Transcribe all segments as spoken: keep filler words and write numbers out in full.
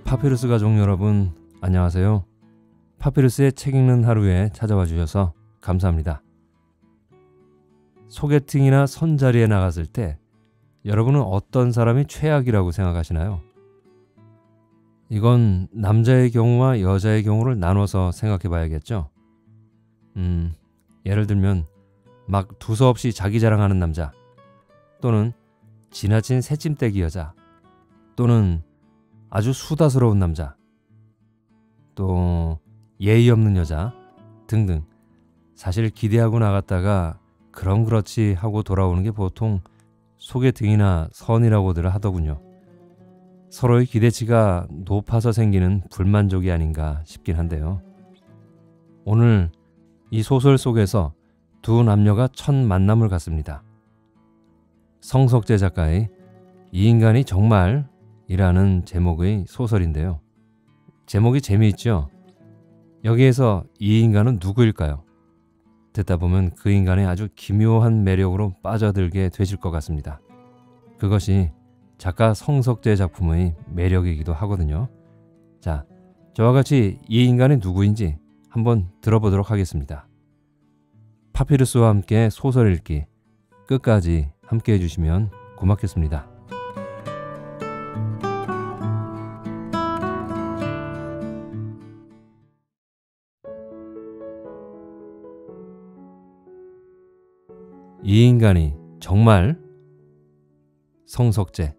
파피루스 가족 여러분, 안녕하세요. 파피루스의 책 읽는 하루에 찾아와 주셔서 감사합니다. 소개팅이나 선자리에 나갔을 때 여러분은 어떤 사람이 최악이라고 생각하시나요? 이건 남자의 경우와 여자의 경우를 나눠서 생각해 봐야겠죠. 음, 예를 들면 막 두서없이 자기 자랑하는 남자, 또는 지나친 새침대기 여자, 또는 아주 수다스러운 남자, 또 예의 없는 여자 등등. 사실 기대하고 나갔다가 그럼 그렇지 하고 돌아오는 게 보통 소개팅이나 선이라고들 하더군요. 서로의 기대치가 높아서 생기는 불만족이 아닌가 싶긴 한데요. 오늘 이 소설 속에서 두 남녀가 첫 만남을 갖습니다. 성석재 작가의 이 인간이 정말 이라는 제목의 소설인데요. 제목이 재미있죠? 여기에서 이 인간은 누구일까요? 듣다 보면 그 인간의 아주 기묘한 매력으로 빠져들게 되실 것 같습니다. 그것이 작가 성석재 작품의 매력이기도 하거든요. 자, 저와 같이 이 인간이 누구인지 한번 들어보도록 하겠습니다. 파피루스와 함께 소설 읽기 끝까지 함께 해주시면 고맙겠습니다. 이 인간이 정말? 성석재.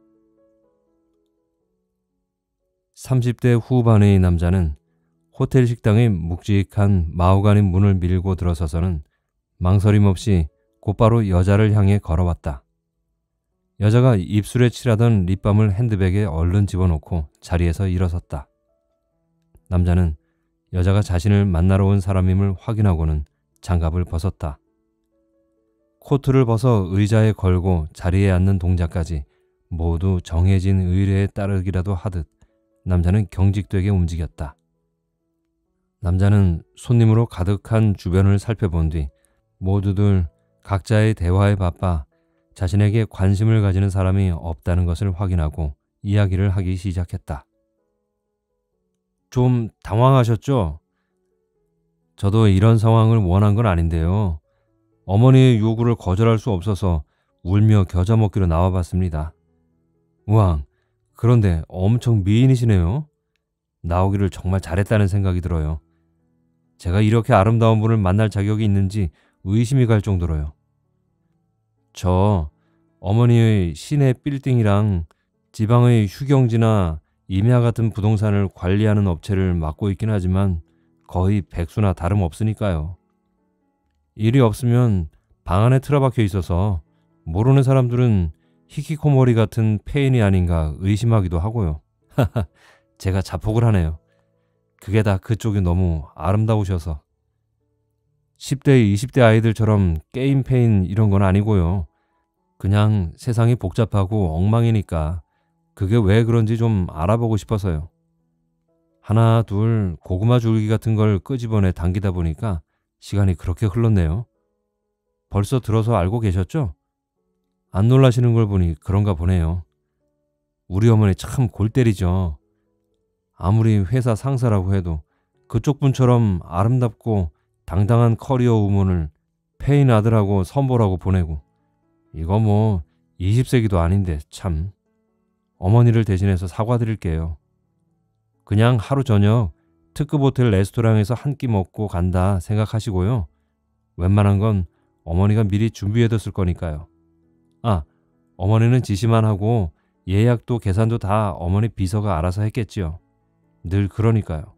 삼십 대 후반의 남자는 호텔 식당의 묵직한 마호가니 문을 밀고 들어서서는 망설임 없이 곧바로 여자를 향해 걸어왔다. 여자가 입술에 칠하던 립밤을 핸드백에 얼른 집어넣고 자리에서 일어섰다. 남자는 여자가 자신을 만나러 온 사람임을 확인하고는 장갑을 벗었다. 코트를 벗어 의자에 걸고 자리에 앉는 동작까지 모두 정해진 의례에 따르기라도 하듯 남자는 경직되게 움직였다. 남자는 손님으로 가득한 주변을 살펴본 뒤 모두들 각자의 대화에 바빠 자신에게 관심을 가지는 사람이 없다는 것을 확인하고 이야기를 하기 시작했다. 좀 당황하셨죠? 저도 이런 상황을 원한 건 아닌데요. 어머니의 요구를 거절할 수 없어서 울며 겨자 먹기로 나와봤습니다. 우왕, 그런데 엄청 미인이시네요. 나오기를 정말 잘했다는 생각이 들어요. 제가 이렇게 아름다운 분을 만날 자격이 있는지 의심이 갈 정도로요. 저 어머니의 시내 빌딩이랑 지방의 휴경지나 임야 같은 부동산을 관리하는 업체를 맡고 있긴 하지만 거의 백수나 다름없으니까요. 일이 없으면 방 안에 틀어박혀 있어서 모르는 사람들은 히키코모리 같은 폐인이 아닌가 의심하기도 하고요. 제가 자폭을 하네요. 그게 다 그쪽이 너무 아름다우셔서. 십 대, 이십 대 아이들처럼 게임 페인 이런 건 아니고요. 그냥 세상이 복잡하고 엉망이니까 그게 왜 그런지 좀 알아보고 싶어서요. 하나, 둘 고구마 줄기 같은 걸 끄집어내 당기다 보니까 시간이 그렇게 흘렀네요. 벌써 들어서 알고 계셨죠? 안 놀라시는 걸 보니 그런가 보네요. 우리 어머니 참 골 때리죠. 아무리 회사 상사라고 해도 그쪽 분처럼 아름답고 당당한 커리어 우먼을 폐인 아들하고 선보라고 보내고, 이거 뭐 이십 세기도 아닌데 참. 어머니를 대신해서 사과드릴게요. 그냥 하루 저녁 특급 호텔 레스토랑에서 한 끼 먹고 간다 생각하시고요. 웬만한 건 어머니가 미리 준비해뒀을 거니까요. 아, 어머니는 지시만 하고 예약도 계산도 다 어머니 비서가 알아서 했겠지요. 늘 그러니까요.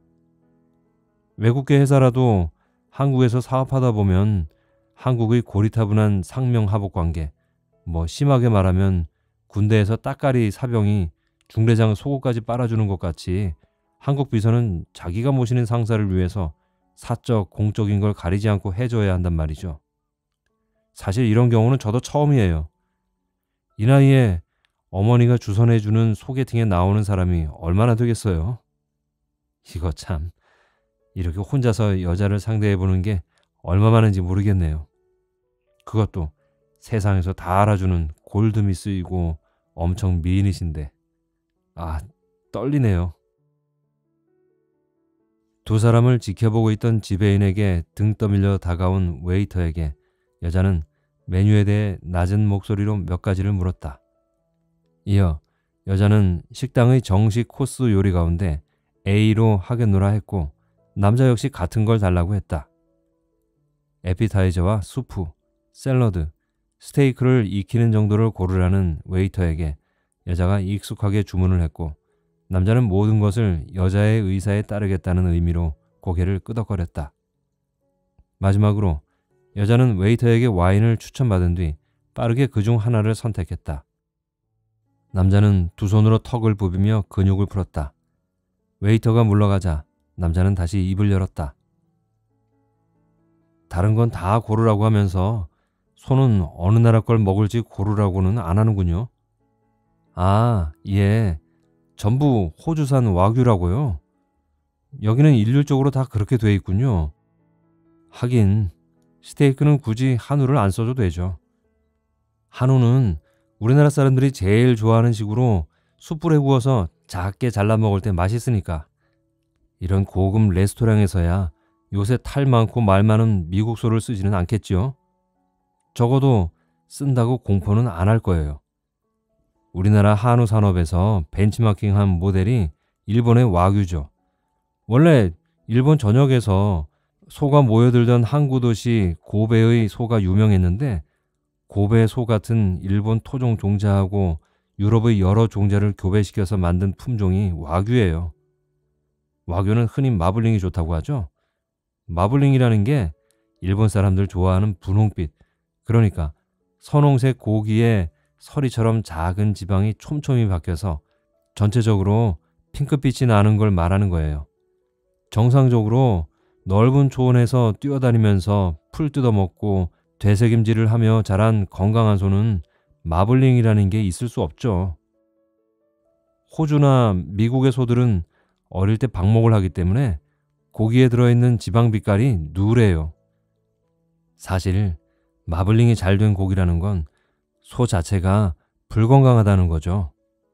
외국계 회사라도 한국에서 사업하다 보면 한국의 고리타분한 상명하복 관계, 뭐 심하게 말하면 군대에서 따까리 사병이 중대장 속옷까지 빨아주는 것 같이 한국 비서는 자기가 모시는 상사를 위해서 사적, 공적인 걸 가리지 않고 해줘야 한단 말이죠. 사실 이런 경우는 저도 처음이에요. 이 나이에 어머니가 주선해주는 소개팅에 나오는 사람이 얼마나 되겠어요? 이거 참, 이렇게 혼자서 여자를 상대해보는 게 얼마 많은지 모르겠네요. 그것도 세상에서 다 알아주는 골드미스이고 엄청 미인이신데. 아, 떨리네요. 두 사람을 지켜보고 있던 지배인에게 등 떠밀려 다가온 웨이터에게 여자는 메뉴에 대해 낮은 목소리로 몇 가지를 물었다. 이어 여자는 식당의 정식 코스 요리 가운데 A로 하겠노라 했고 남자 역시 같은 걸 달라고 했다. 에피타이저와 수프, 샐러드, 스테이크를 익히는 정도를 고르라는 웨이터에게 여자가 익숙하게 주문을 했고 남자는 모든 것을 여자의 의사에 따르겠다는 의미로 고개를 끄덕거렸다. 마지막으로 여자는 웨이터에게 와인을 추천받은 뒤 빠르게 그중 하나를 선택했다. 남자는 두 손으로 턱을 부비며 근육을 풀었다. 웨이터가 물러가자 남자는 다시 입을 열었다. 다른 건 다 고르라고 하면서 손은 어느 나라 걸 먹을지 고르라고는 안 하는군요. 아, 예. 전부 호주산 와규라고요? 여기는 일률적으로 다 그렇게 돼 있군요. 하긴 스테이크는 굳이 한우를 안 써도 되죠. 한우는 우리나라 사람들이 제일 좋아하는 식으로 숯불에 구워서 작게 잘라 먹을 때 맛있으니까. 이런 고급 레스토랑에서야 요새 탈 많고 말 많은 미국 소를 쓰지는 않겠지요. 적어도 쓴다고 공포는 안 할 거예요. 우리나라 한우 산업에서 벤치마킹한 모델이 일본의 와규죠. 원래 일본 전역에서 소가 모여들던 항구 도시 고베의 소가 유명했는데 고베 소 같은 일본 토종 종자하고 유럽의 여러 종자를 교배시켜서 만든 품종이 와규예요. 와규는 흔히 마블링이 좋다고 하죠. 마블링이라는 게 일본 사람들 좋아하는 분홍빛, 그러니까 선홍색 고기에 서리처럼 작은 지방이 촘촘히 박혀서 전체적으로 핑크빛이 나는 걸 말하는 거예요. 정상적으로 넓은 초원에서 뛰어다니면서 풀 뜯어먹고 되새김질을 하며 자란 건강한 소는 마블링이라는 게 있을 수 없죠. 호주나 미국의 소들은 어릴 때 방목을 하기 때문에 고기에 들어있는 지방 빛깔이 누래요. 사실 마블링이 잘 된 고기라는 건 소 자체가 불건강하다는 거죠.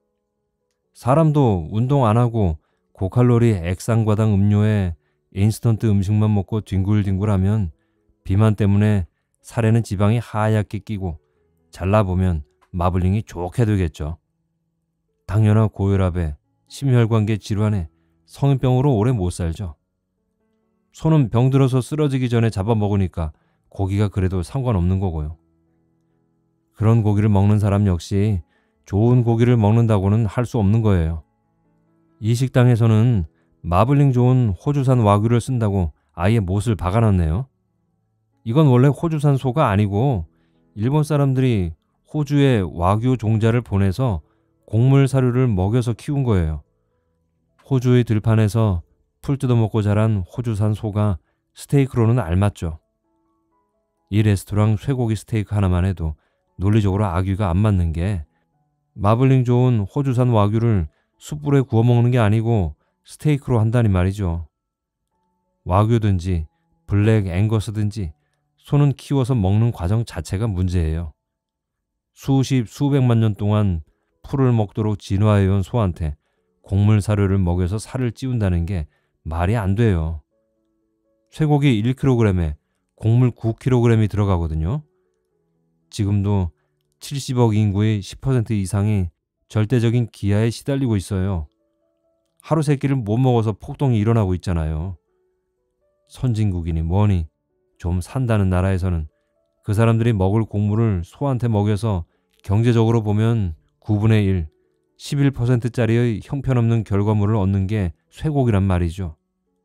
사람도 운동 안 하고 고칼로리 액상과당 음료에 인스턴트 음식만 먹고 뒹굴뒹굴하면 비만 때문에 살에는 지방이 하얗게 끼고 잘라보면 마블링이 좋게 되겠죠. 당뇨나 고혈압에 심혈관계 질환에 성인병으로 오래 못 살죠. 소는 병들어서 쓰러지기 전에 잡아먹으니까 고기가 그래도 상관없는 거고요. 그런 고기를 먹는 사람 역시 좋은 고기를 먹는다고는 할 수 없는 거예요. 이 식당에서는 마블링 좋은 호주산 와규를 쓴다고 아예 못을 박아놨네요. 이건 원래 호주산 소가 아니고 일본 사람들이 호주에 와규 종자를 보내서 곡물 사료를 먹여서 키운 거예요. 호주의 들판에서 풀 뜯어먹고 자란 호주산 소가 스테이크로는 알맞죠. 이 레스토랑 쇠고기 스테이크 하나만 해도 논리적으로 아귀가 안 맞는 게 마블링 좋은 호주산 와규를 숯불에 구워 먹는 게 아니고 스테이크로 한다니 말이죠. 와규든지 블랙 앵거스든지 소는 키워서 먹는 과정 자체가 문제예요. 수십 수백만 년 동안 풀을 먹도록 진화해온 소한테 곡물 사료를 먹여서 살을 찌운다는 게 말이 안 돼요. 쇠고기 일 킬로그램에 곡물 구 킬로그램이 들어가거든요. 지금도 칠십억 인구의 십 퍼센트 이상이 절대적인 기아에 시달리고 있어요. 하루 세 끼를 못 먹어서 폭동이 일어나고 있잖아요. 선진국이니 뭐니 좀 산다는 나라에서는 그 사람들이 먹을 곡물을 소한테 먹여서 경제적으로 보면 구분의 일, 십일 퍼센트짜리의 형편없는 결과물을 얻는 게 쇠고기란 말이죠.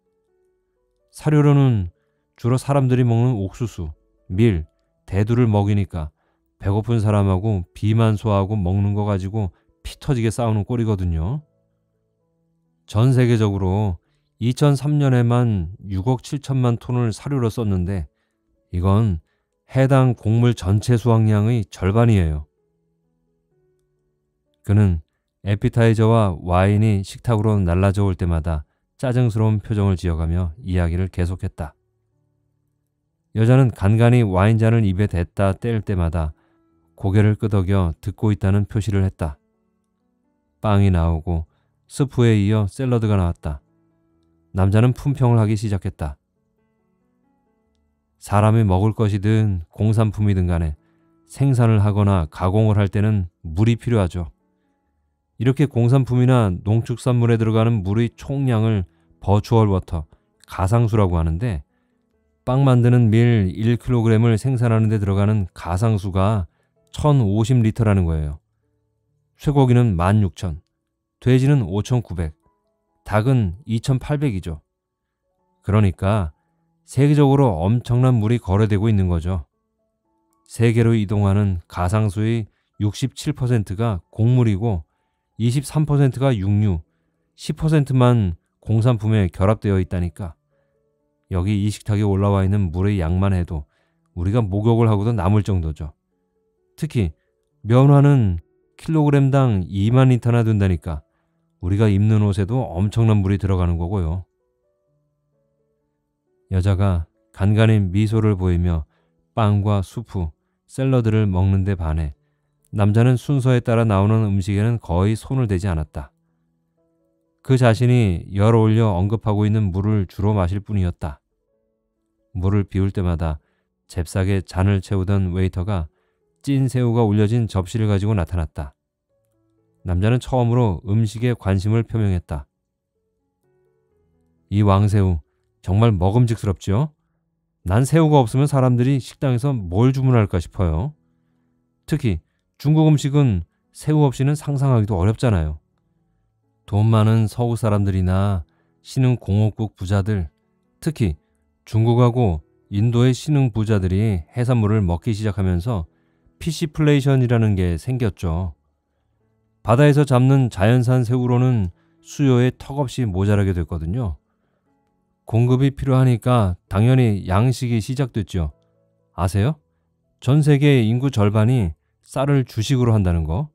사료로는 주로 사람들이 먹는 옥수수, 밀, 대두를 먹이니까 배고픈 사람하고 비만소하고 먹는 거 가지고 피 터지게 싸우는 꼴이거든요. 전 세계적으로 이천삼 년에만 육억 칠천만 톤을 사료로 썼는데 이건 해당 곡물 전체 수확량의 절반이에요. 그는 에피타이저와 와인이 식탁으로 날라져 올 때마다 짜증스러운 표정을 지어가며 이야기를 계속했다. 여자는 간간히 와인잔을 입에 댔다 뗄 때마다 고개를 끄덕여 듣고 있다는 표시를 했다. 빵이 나오고 스프에 이어 샐러드가 나왔다. 남자는 품평을 하기 시작했다. 사람이 먹을 것이든 공산품이든 간에 생산을 하거나 가공을 할 때는 물이 필요하죠. 이렇게 공산품이나 농축산물에 들어가는 물의 총량을 버추얼 워터, 가상수라고 하는데, 빵 만드는 밀 일 킬로그램을 생산하는 데 들어가는 가상수가 천오십 리터라는 거예요. 쇠고기는 만 육천, 돼지는 오천구백, 닭은 이천팔백이죠. 그러니까 세계적으로 엄청난 물이 거래되고 있는 거죠. 세계로 이동하는 가상수의 육십칠 퍼센트가 곡물이고 이십삼 퍼센트가 육류, 십 퍼센트만 공산품에 결합되어 있다니까. 여기 이 식탁에 올라와 있는 물의 양만 해도 우리가 목욕을 하고도 남을 정도죠. 특히 면화는 킬로그램당 이만 리터나 된다니까 우리가 입는 옷에도 엄청난 물이 들어가는 거고요. 여자가 간간히 미소를 보이며 빵과 수프, 샐러드를 먹는데 반해 남자는 순서에 따라 나오는 음식에는 거의 손을 대지 않았다. 그 자신이 열 올려 언급하고 있는 물을 주로 마실 뿐이었다. 물을 비울 때마다 잽싸게 잔을 채우던 웨이터가 찐 새우가 올려진 접시를 가지고 나타났다. 남자는 처음으로 음식에 관심을 표명했다. 이 왕새우 정말 먹음직스럽죠? 난 새우가 없으면 사람들이 식당에서 뭘 주문할까 싶어요. 특히 중국 음식은 새우 없이는 상상하기도 어렵잖아요. 돈 많은 서구 사람들이나 신흥 공업국 부자들, 특히 중국하고 인도의 신흥 부자들이 해산물을 먹기 시작하면서 피시플레이션이라는 게 생겼죠. 바다에서 잡는 자연산 새우로는 수요에 턱없이 모자라게 됐거든요. 공급이 필요하니까 당연히 양식이 시작됐죠. 아세요? 전 세계의 인구 절반이 쌀을 주식으로 한다는 거.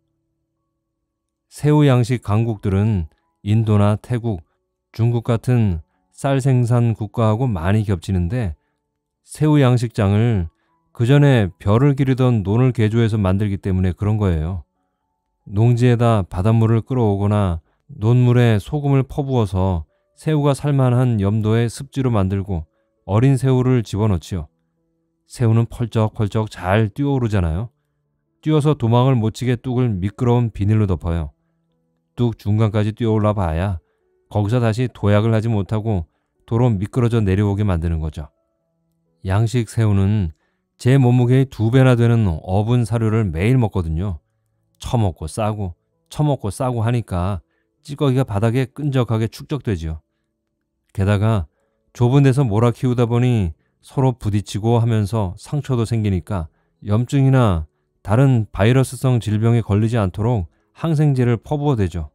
새우 양식 강국들은 인도나 태국, 중국 같은 쌀 생산 국가하고 많이 겹치는데 새우 양식장을 그 전에 벼를 기르던 논을 개조해서 만들기 때문에 그런 거예요. 농지에다 바닷물을 끌어오거나 논물에 소금을 퍼부어서 새우가 살만한 염도의 습지로 만들고 어린 새우를 집어넣지요. 새우는 펄쩍펄쩍 잘 뛰어오르잖아요. 뛰어서 도망을 못 치게 뚝을 미끄러운 비닐로 덮어요. 뚝 중간까지 뛰어올라 봐야 거기서 다시 도약을 하지 못하고 도로 미끄러져 내려오게 만드는 거죠. 양식 새우는 제 몸무게의 두 배나 되는 어분 사료를 매일 먹거든요. 처먹고 싸고 처먹고 싸고 하니까 찌꺼기가 바닥에 끈적하게 축적되지요. 게다가 좁은 데서 몰아 키우다 보니 서로 부딪히고 하면서 상처도 생기니까 염증이나 다른 바이러스성 질병에 걸리지 않도록 항생제를 퍼부어대죠.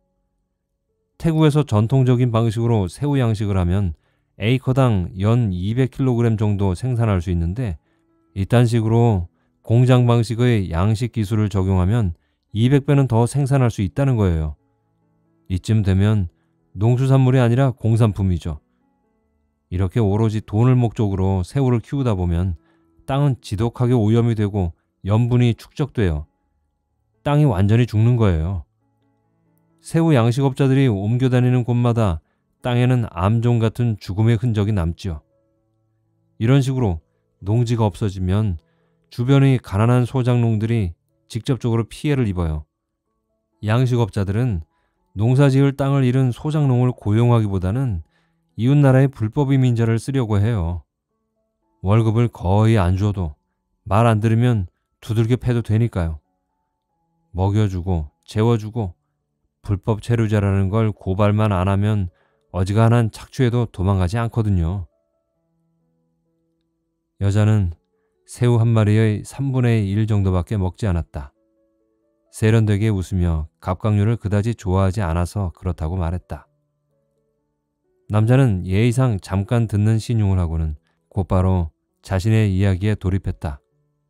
태국에서 전통적인 방식으로 새우 양식을 하면 에이커당 연 이백 킬로그램 정도 생산할 수 있는데 이딴 식으로 공장 방식의 양식 기술을 적용하면 이백 배는 더 생산할 수 있다는 거예요. 이쯤 되면 농수산물이 아니라 공산품이죠. 이렇게 오로지 돈을 목적으로 새우를 키우다 보면 땅은 지독하게 오염이 되고 염분이 축적돼요. 땅이 완전히 죽는 거예요. 새우 양식업자들이 옮겨 다니는 곳마다 땅에는 암종 같은 죽음의 흔적이 남지요. 이런 식으로 농지가 없어지면 주변의 가난한 소작농들이 직접적으로 피해를 입어요. 양식업자들은 농사지을 땅을 잃은 소작농을 고용하기보다는 이웃나라의 불법 이민자를 쓰려고 해요. 월급을 거의 안 줘도 말 안 들으면 두들겨 패도 되니까요. 먹여주고 재워주고 불법 체류자라는 걸 고발만 안 하면 어지간한 착취해도 도망가지 않거든요. 여자는 새우 한 마리의 삼분의 일 정도밖에 먹지 않았다. 세련되게 웃으며 갑각류를 그다지 좋아하지 않아서 그렇다고 말했다. 남자는 예의상 잠깐 듣는 신용을 하고는 곧바로 자신의 이야기에 돌입했다.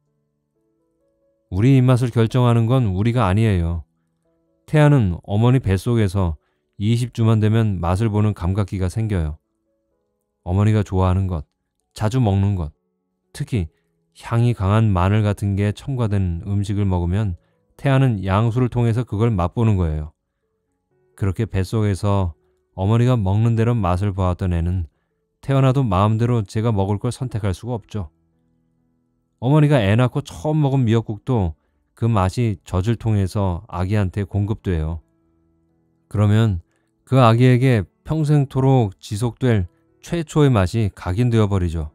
우리 입맛을 결정하는 건 우리가 아니에요. 태아는 어머니 뱃속에서 이십 주만 되면 맛을 보는 감각기가 생겨요. 어머니가 좋아하는 것, 자주 먹는 것, 특히 향이 강한 마늘 같은 게 첨가된 음식을 먹으면 태아는 양수를 통해서 그걸 맛보는 거예요. 그렇게 뱃속에서 어머니가 먹는 대로 맛을 보았던 애는 태어나도 마음대로 제가 먹을 걸 선택할 수가 없죠. 어머니가 애 낳고 처음 먹은 미역국도 그 맛이 젖을 통해서 아기한테 공급돼요. 그러면 그 아기에게 평생토록 지속될 최초의 맛이 각인되어 버리죠.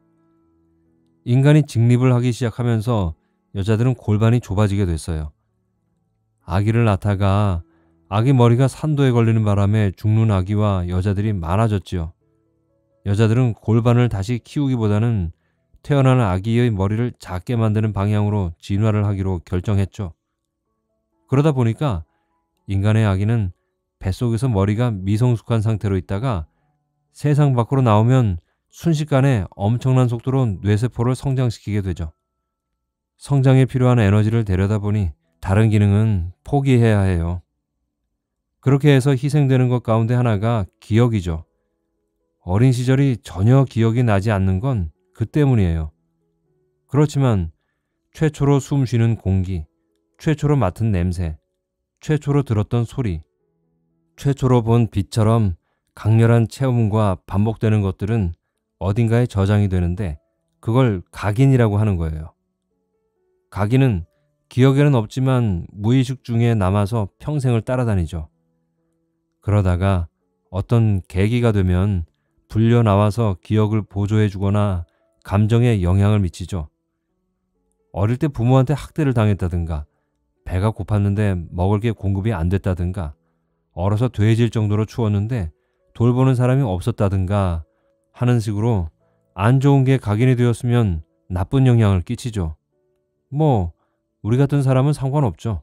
인간이 직립을 하기 시작하면서 여자들은 골반이 좁아지게 됐어요. 아기를 낳다가 아기 머리가 산도에 걸리는 바람에 죽는 아기와 여자들이 많아졌지요. 여자들은 골반을 다시 키우기보다는 태어나는 아기의 머리를 작게 만드는 방향으로 진화를 하기로 결정했죠. 그러다 보니까 인간의 아기는 뱃속에서 머리가 미성숙한 상태로 있다가 세상 밖으로 나오면 순식간에 엄청난 속도로 뇌세포를 성장시키게 되죠. 성장에 필요한 에너지를 데려다 보니 다른 기능은 포기해야 해요. 그렇게 해서 희생되는 것 가운데 하나가 기억이죠. 어린 시절이 전혀 기억이 나지 않는 건 그 때문이에요. 그렇지만 최초로 숨 쉬는 공기, 최초로 맡은 냄새, 최초로 들었던 소리, 최초로 본 빛처럼 강렬한 체험과 반복되는 것들은 어딘가에 저장이 되는데 그걸 각인이라고 하는 거예요. 각인은 기억에는 없지만 무의식 중에 남아서 평생을 따라다니죠. 그러다가 어떤 계기가 되면 불려 나와서 기억을 보조해 주거나 감정에 영향을 미치죠. 어릴 때 부모한테 학대를 당했다든가, 배가 고팠는데 먹을 게 공급이 안 됐다든가, 얼어서 돼질 정도로 추웠는데 돌보는 사람이 없었다든가 하는 식으로 안 좋은 게 각인이 되었으면 나쁜 영향을 끼치죠. 뭐 우리 같은 사람은 상관없죠.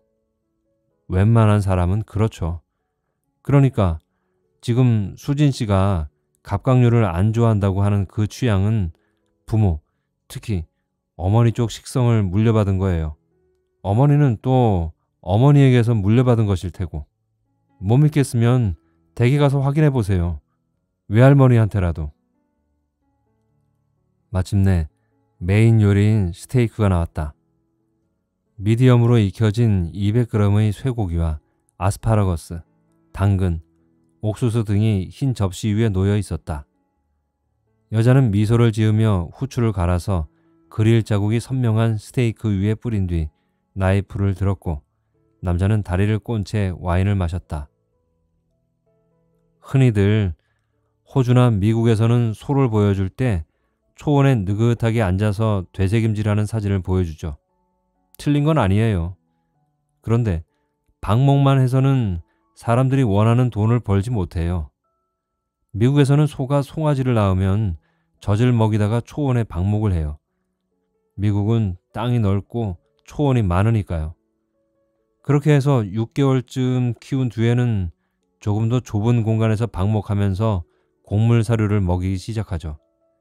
웬만한 사람은 그렇죠. 그러니까 지금 수진 씨가 갑각류를 안 좋아한다고 하는 그 취향은 부모, 특히 어머니 쪽 식성을 물려받은 거예요. 어머니는 또 어머니에게서 물려받은 것일 테고. 못 믿겠으면 댁에 가서 확인해 보세요. 외할머니한테라도. 마침내 메인 요리인 스테이크가 나왔다. 미디엄으로 익혀진 이백 그램의 쇠고기와 아스파라거스, 당근, 옥수수 등이 흰 접시 위에 놓여 있었다. 여자는 미소를 지으며 후추를 갈아서 그릴 자국이 선명한 스테이크 위에 뿌린 뒤 나이프를 들었고 남자는 다리를 꼰 채 와인을 마셨다. 흔히들 호주나 미국에서는 소를 보여줄 때 초원에 느긋하게 앉아서 되새김질하는 사진을 보여주죠. 틀린 건 아니에요. 그런데 방목만 해서는 사람들이 원하는 돈을 벌지 못해요. 미국에서는 소가 송아지를 낳으면 젖을 먹이다가 초원에 방목을 해요. 미국은 땅이 넓고 초원이 많으니까요. 그렇게 해서 육 개월쯤 키운 뒤에는 조금 더 좁은 공간에서 방목하면서 곡물 사료를 먹이기 시작하죠.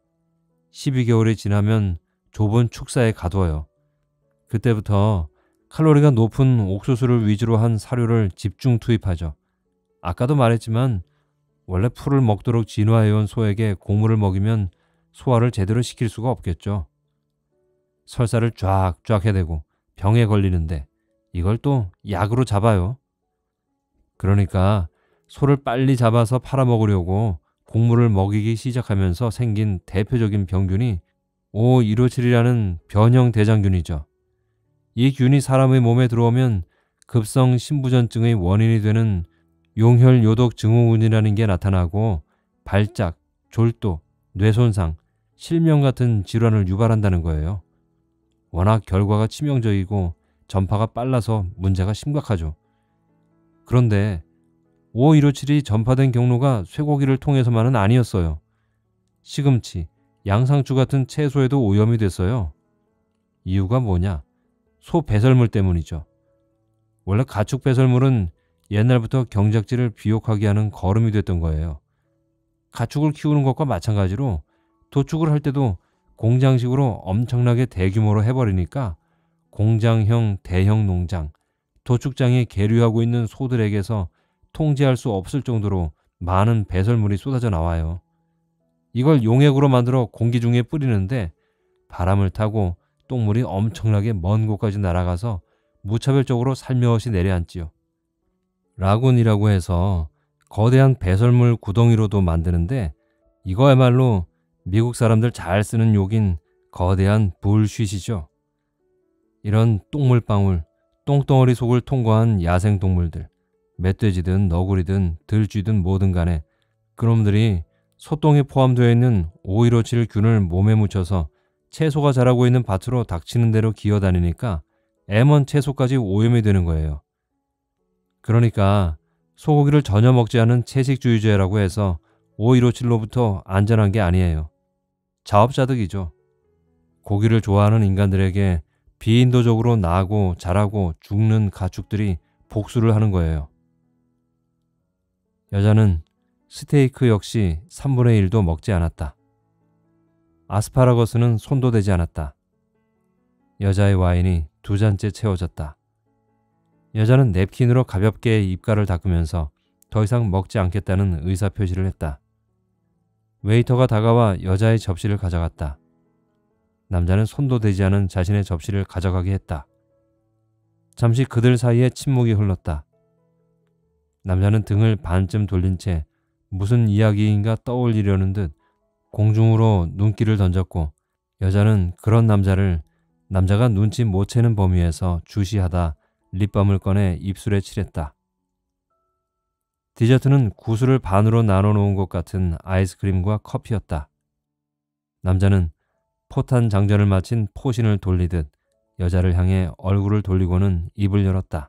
십이 개월이 지나면 좁은 축사에 가둬요. 그때부터 칼로리가 높은 옥수수를 위주로 한 사료를 집중 투입하죠. 아까도 말했지만 원래 풀을 먹도록 진화해온 소에게 곡물을 먹이면 소화를 제대로 시킬 수가 없겠죠. 설사를 쫙쫙 해대고 병에 걸리는데 이걸 또 약으로 잡아요. 그러니까 소를 빨리 잡아서 팔아먹으려고 곡물을 먹이기 시작하면서 생긴 대표적인 병균이 오 일오칠이라는 변형 대장균이죠. 이 균이 사람의 몸에 들어오면 급성 신부전증의 원인이 되는 용혈요독 증후군이라는 게 나타나고 발작, 졸도, 뇌손상, 실명 같은 질환을 유발한다는 거예요. 워낙 결과가 치명적이고 전파가 빨라서 문제가 심각하죠. 그런데 오 일오칠이 전파된 경로가 쇠고기를 통해서만은 아니었어요. 시금치, 양상추 같은 채소에도 오염이 됐어요. 이유가 뭐냐? 소 배설물 때문이죠. 원래 가축 배설물은 옛날부터 경작지를 비옥하게 하는 거름이 됐던 거예요. 가축을 키우는 것과 마찬가지로 도축을 할 때도 공장식으로 엄청나게 대규모로 해버리니까 공장형 대형 농장, 도축장에 계류하고 있는 소들에게서 통제할 수 없을 정도로 많은 배설물이 쏟아져 나와요. 이걸 용액으로 만들어 공기 중에 뿌리는데 바람을 타고 똥물이 엄청나게 먼 곳까지 날아가서 무차별적으로 살며시 내려앉지요. 라군이라고 해서 거대한 배설물 구덩이로도 만드는데 이거야말로 미국 사람들 잘 쓰는 욕인 거대한 불쉿이죠. 이런 똥물방울, 똥덩어리 속을 통과한 야생동물들, 멧돼지든 너구리든 들쥐든 뭐든 간에 그놈들이 소똥이 포함되어 있는 오일오칠 균을 몸에 묻혀서 채소가 자라고 있는 밭으로 닥치는 대로 기어다니니까 애먼 채소까지 오염이 되는 거예요. 그러니까 소고기를 전혀 먹지 않은 채식주의자라고 해서 오일오칠로부터 안전한 게 아니에요. 자업자득이죠. 고기를 좋아하는 인간들에게 비인도적으로 나고 자라고 죽는 가축들이 복수를 하는 거예요. 여자는 스테이크 역시 삼분의 일도 먹지 않았다. 아스파라거스는 손도 대지 않았다. 여자의 와인이 두 잔째 채워졌다. 여자는 냅킨으로 가볍게 입가를 닦으면서 더 이상 먹지 않겠다는 의사표시를 했다. 웨이터가 다가와 여자의 접시를 가져갔다. 남자는 손도 대지 않은 자신의 접시를 가져가게 했다. 잠시 그들 사이에 침묵이 흘렀다. 남자는 등을 반쯤 돌린 채 무슨 이야기인가 떠올리려는 듯 공중으로 눈길을 던졌고 여자는 그런 남자를 남자가 눈치 못 채는 범위에서 주시하다 립밤을 꺼내 입술에 칠했다. 디저트는 구슬을 반으로 나눠 놓은 것 같은 아이스크림과 커피였다. 남자는 포탄 장전을 마친 포신을 돌리듯 여자를 향해 얼굴을 돌리고는 입을 열었다.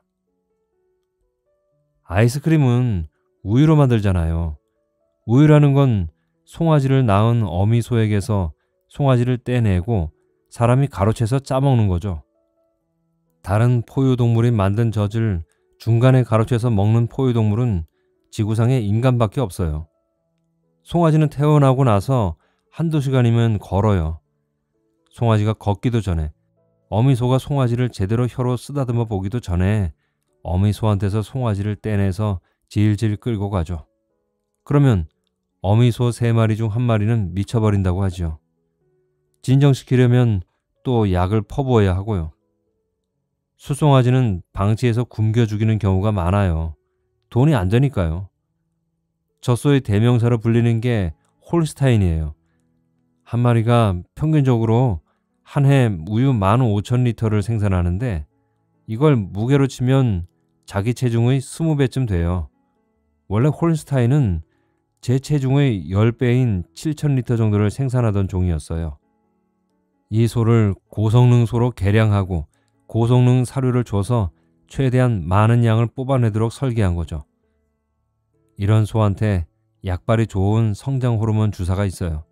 아이스크림은 우유로 만들잖아요. 우유라는 건 송아지를 낳은 어미소에게서 송아지를 떼내고 사람이 가로채서 짜먹는 거죠. 다른 포유동물이 만든 젖을 중간에 가로채서 먹는 포유동물은 지구상에 인간밖에 없어요. 송아지는 태어나고 나서 한두 시간이면 걸어요. 송아지가 걷기도 전에, 어미소가 송아지를 제대로 혀로 쓰다듬어 보기도 전에 어미소한테서 송아지를 떼내서 질질 끌고 가죠. 그러면 어미소 세 마리 중 한 마리는 미쳐버린다고 하죠. 진정시키려면 또 약을 퍼부어야 하고요. 수송아지는 방치해서 굶겨 죽이는 경우가 많아요. 돈이 안 되니까요. 젖소의 대명사로 불리는 게 홀스타인이에요. 한 마리가 평균적으로 한 해 우유 만 오천 리터를 생산하는데 이걸 무게로 치면 자기 체중의 이십 배쯤 돼요. 원래 홀스타인은 제 체중의 십 배인 칠천 리터 정도를 생산하던 종이었어요. 이 소를 고성능 소로 개량하고 고성능 사료를 줘서 최대한 많은 양을 뽑아내도록 설계한 거죠. 이런 소한테 약발이 좋은 성장 호르몬 주사가 있어요.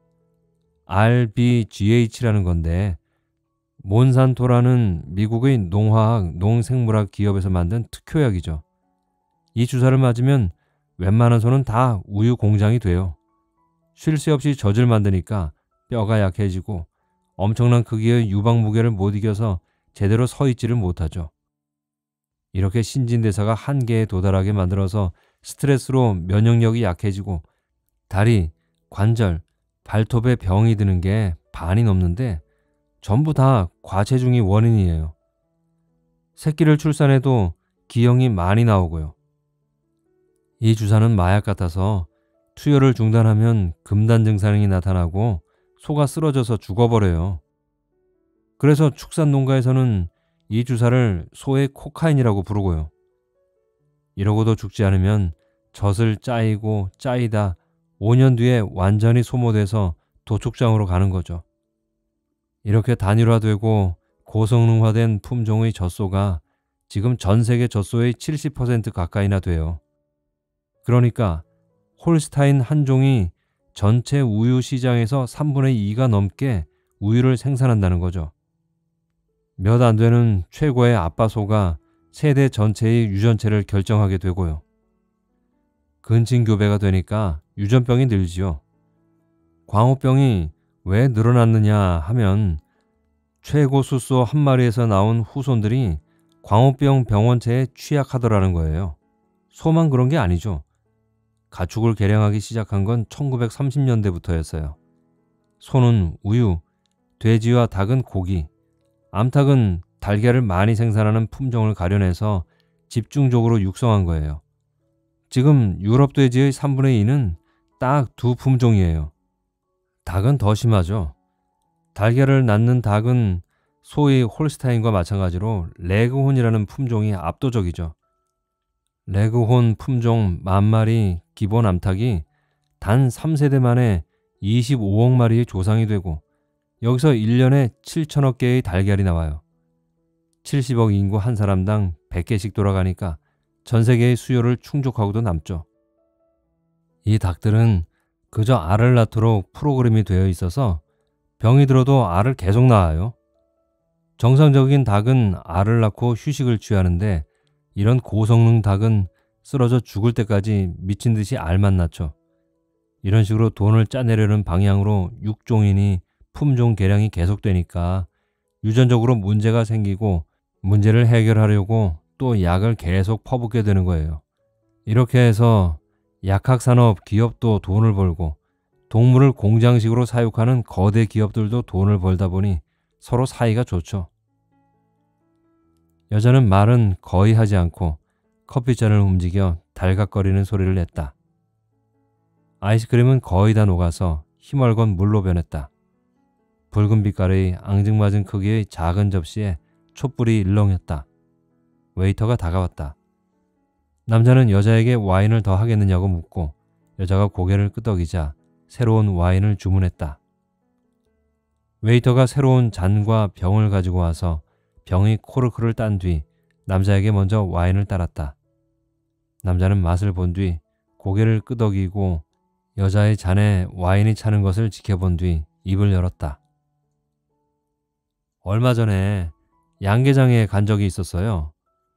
알비지에이치라는 건데 몬산토라는 미국의 농화학, 농생물학 기업에서 만든 특효약이죠. 이 주사를 맞으면 웬만한 소는 다 우유 공장이 돼요. 쉴 새 없이 젖을 만드니까 뼈가 약해지고 엄청난 크기의 유방 무게를 못 이겨서 제대로 서 있지를 못하죠. 이렇게 신진대사가 한계에 도달하게 만들어서 스트레스로 면역력이 약해지고 다리, 관절, 발톱에 병이 드는 게 반이 넘는데 전부 다 과체중이 원인이에요. 새끼를 출산해도 기형이 많이 나오고요. 이 주사는 마약 같아서 투여를 중단하면 금단 증상이 나타나고 소가 쓰러져서 죽어버려요. 그래서 축산 농가에서는 이 주사를 소의 코카인이라고 부르고요. 이러고도 죽지 않으면 젖을 짜이고 짜이다 오 년 뒤에 완전히 소모돼서 도축장으로 가는 거죠. 이렇게 단일화되고 고성능화된 품종의 젖소가 지금 전 세계 젖소의 칠십 퍼센트 가까이나 돼요. 그러니까 홀스타인 한 종이 전체 우유 시장에서 삼분의 이가 넘게 우유를 생산한다는 거죠. 몇 안 되는 최고의 아빠소가 세대 전체의 유전체를 결정하게 되고요. 근친교배가 되니까 유전병이 늘지요. 광우병이 왜 늘어났느냐 하면 최고 숫소 한 마리에서 나온 후손들이 광우병 병원체에 취약하더라는 거예요. 소만 그런 게 아니죠. 가축을 개량하기 시작한 건 천구백삼십 년대부터였어요. 소는 우유, 돼지와 닭은 고기, 암탉은 달걀을 많이 생산하는 품종을 가려내서 집중적으로 육성한 거예요. 지금 유럽 돼지의 삼분의 이는 딱 두 품종이에요. 닭은 더 심하죠. 달걀을 낳는 닭은 소위 홀스타인과 마찬가지로 레그혼이라는 품종이 압도적이죠. 레그혼 품종 만 마리 기본 암탉이 단 삼 세대 만에 이십오억 마리의 조상이 되고 여기서 일 년에 칠천억 개의 달걀이 나와요. 칠십억 인구 한 사람당 백 개씩 돌아가니까 전 세계의 수요를 충족하고도 남죠. 이 닭들은 그저 알을 낳도록 프로그램이 되어 있어서 병이 들어도 알을 계속 낳아요. 정상적인 닭은 알을 낳고 휴식을 취하는데 이런 고성능 닭은 쓰러져 죽을 때까지 미친 듯이 알만 낳죠. 이런 식으로 돈을 짜내려는 방향으로 육종이니 품종 개량이 계속되니까 유전적으로 문제가 생기고 문제를 해결하려고 또 약을 계속 퍼붓게 되는 거예요. 이렇게 해서 약학산업 기업도 돈을 벌고 동물을 공장식으로 사육하는 거대 기업들도 돈을 벌다 보니 서로 사이가 좋죠. 여자는 말은 거의 하지 않고 커피잔을 움직여 달각거리는 소리를 냈다. 아이스크림은 거의 다 녹아서 희멀건 물로 변했다. 붉은 빛깔의 앙증맞은 크기의 작은 접시에 촛불이 일렁였다. 웨이터가 다가왔다. 남자는 여자에게 와인을 더 하겠느냐고 묻고 여자가 고개를 끄덕이자 새로운 와인을 주문했다. 웨이터가 새로운 잔과 병을 가지고 와서 병의 코르크를 딴 뒤 남자에게 먼저 와인을 따랐다. 남자는 맛을 본 뒤 고개를 끄덕이고 여자의 잔에 와인이 차는 것을 지켜본 뒤 입을 열었다. 얼마 전에 양계장에 간 적이 있었어요.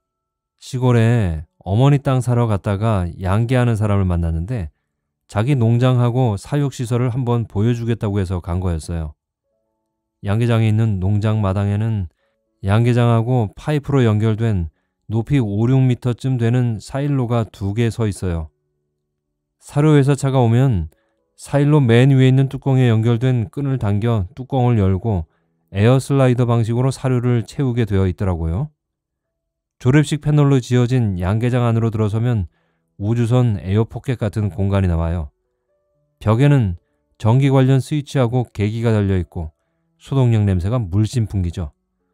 시골에 어머니 땅 사러 갔다가 양계하는 사람을 만났는데 자기 농장하고 사육시설을 한번 보여주겠다고 해서 간 거였어요. 양계장에 있는 농장 마당에는 양계장하고 파이프로 연결된 높이 오, 육 미터쯤 되는 사일로가 두 개 서 있어요. 사료회사 차가 오면 사일로 맨 위에 있는 뚜껑에 연결된 끈을 당겨 뚜껑을 열고 에어 슬라이더 방식으로 사료를 채우게 되어 있더라고요. 조립식 패널로 지어진 양계장 안으로 들어서면 우주선 에어포켓 같은 공간이 나와요. 벽에는 전기 관련 스위치하고 계기가 달려있고 소독약 냄새가 물씬 풍기죠.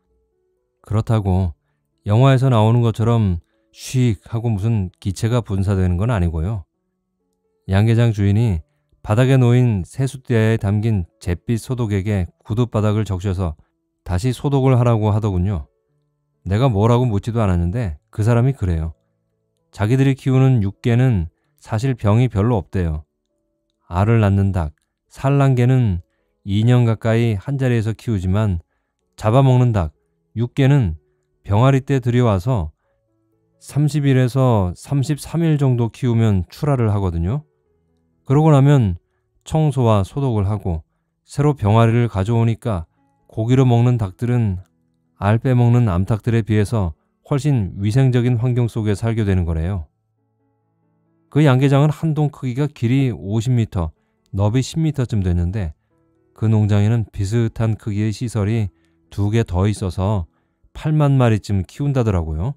그렇다고 영화에서 나오는 것처럼 쉭 하고 무슨 기체가 분사되는 건 아니고요. 양계장 주인이 바닥에 놓인 세숫대야에 담긴 잿빛 소독액에 구둣바닥을 적셔서 다시 소독을 하라고 하더군요. 내가 뭐라고 묻지도 않았는데 그 사람이 그래요. 자기들이 키우는 육개는 사실 병이 별로 없대요. 알을 낳는 닭, 산란개는 이 년 가까이 한자리에서 키우지만 잡아먹는 닭, 육개는 병아리 때 들여와서 삼십 일에서 삼십삼 일 정도 키우면 출하를 하거든요. 그러고 나면 청소와 소독을 하고 새로 병아리를 가져오니까 고기로 먹는 닭들은 알 빼먹는 암탉들에 비해서 훨씬 위생적인 환경 속에 살게 되는 거래요. 그 양계장은 한 동 크기가 길이 오십 미터, 너비 십 미터쯤 됐는데 그 농장에는 비슷한 크기의 시설이 두 개 더 있어서 팔만 마리쯤 키운다더라고요.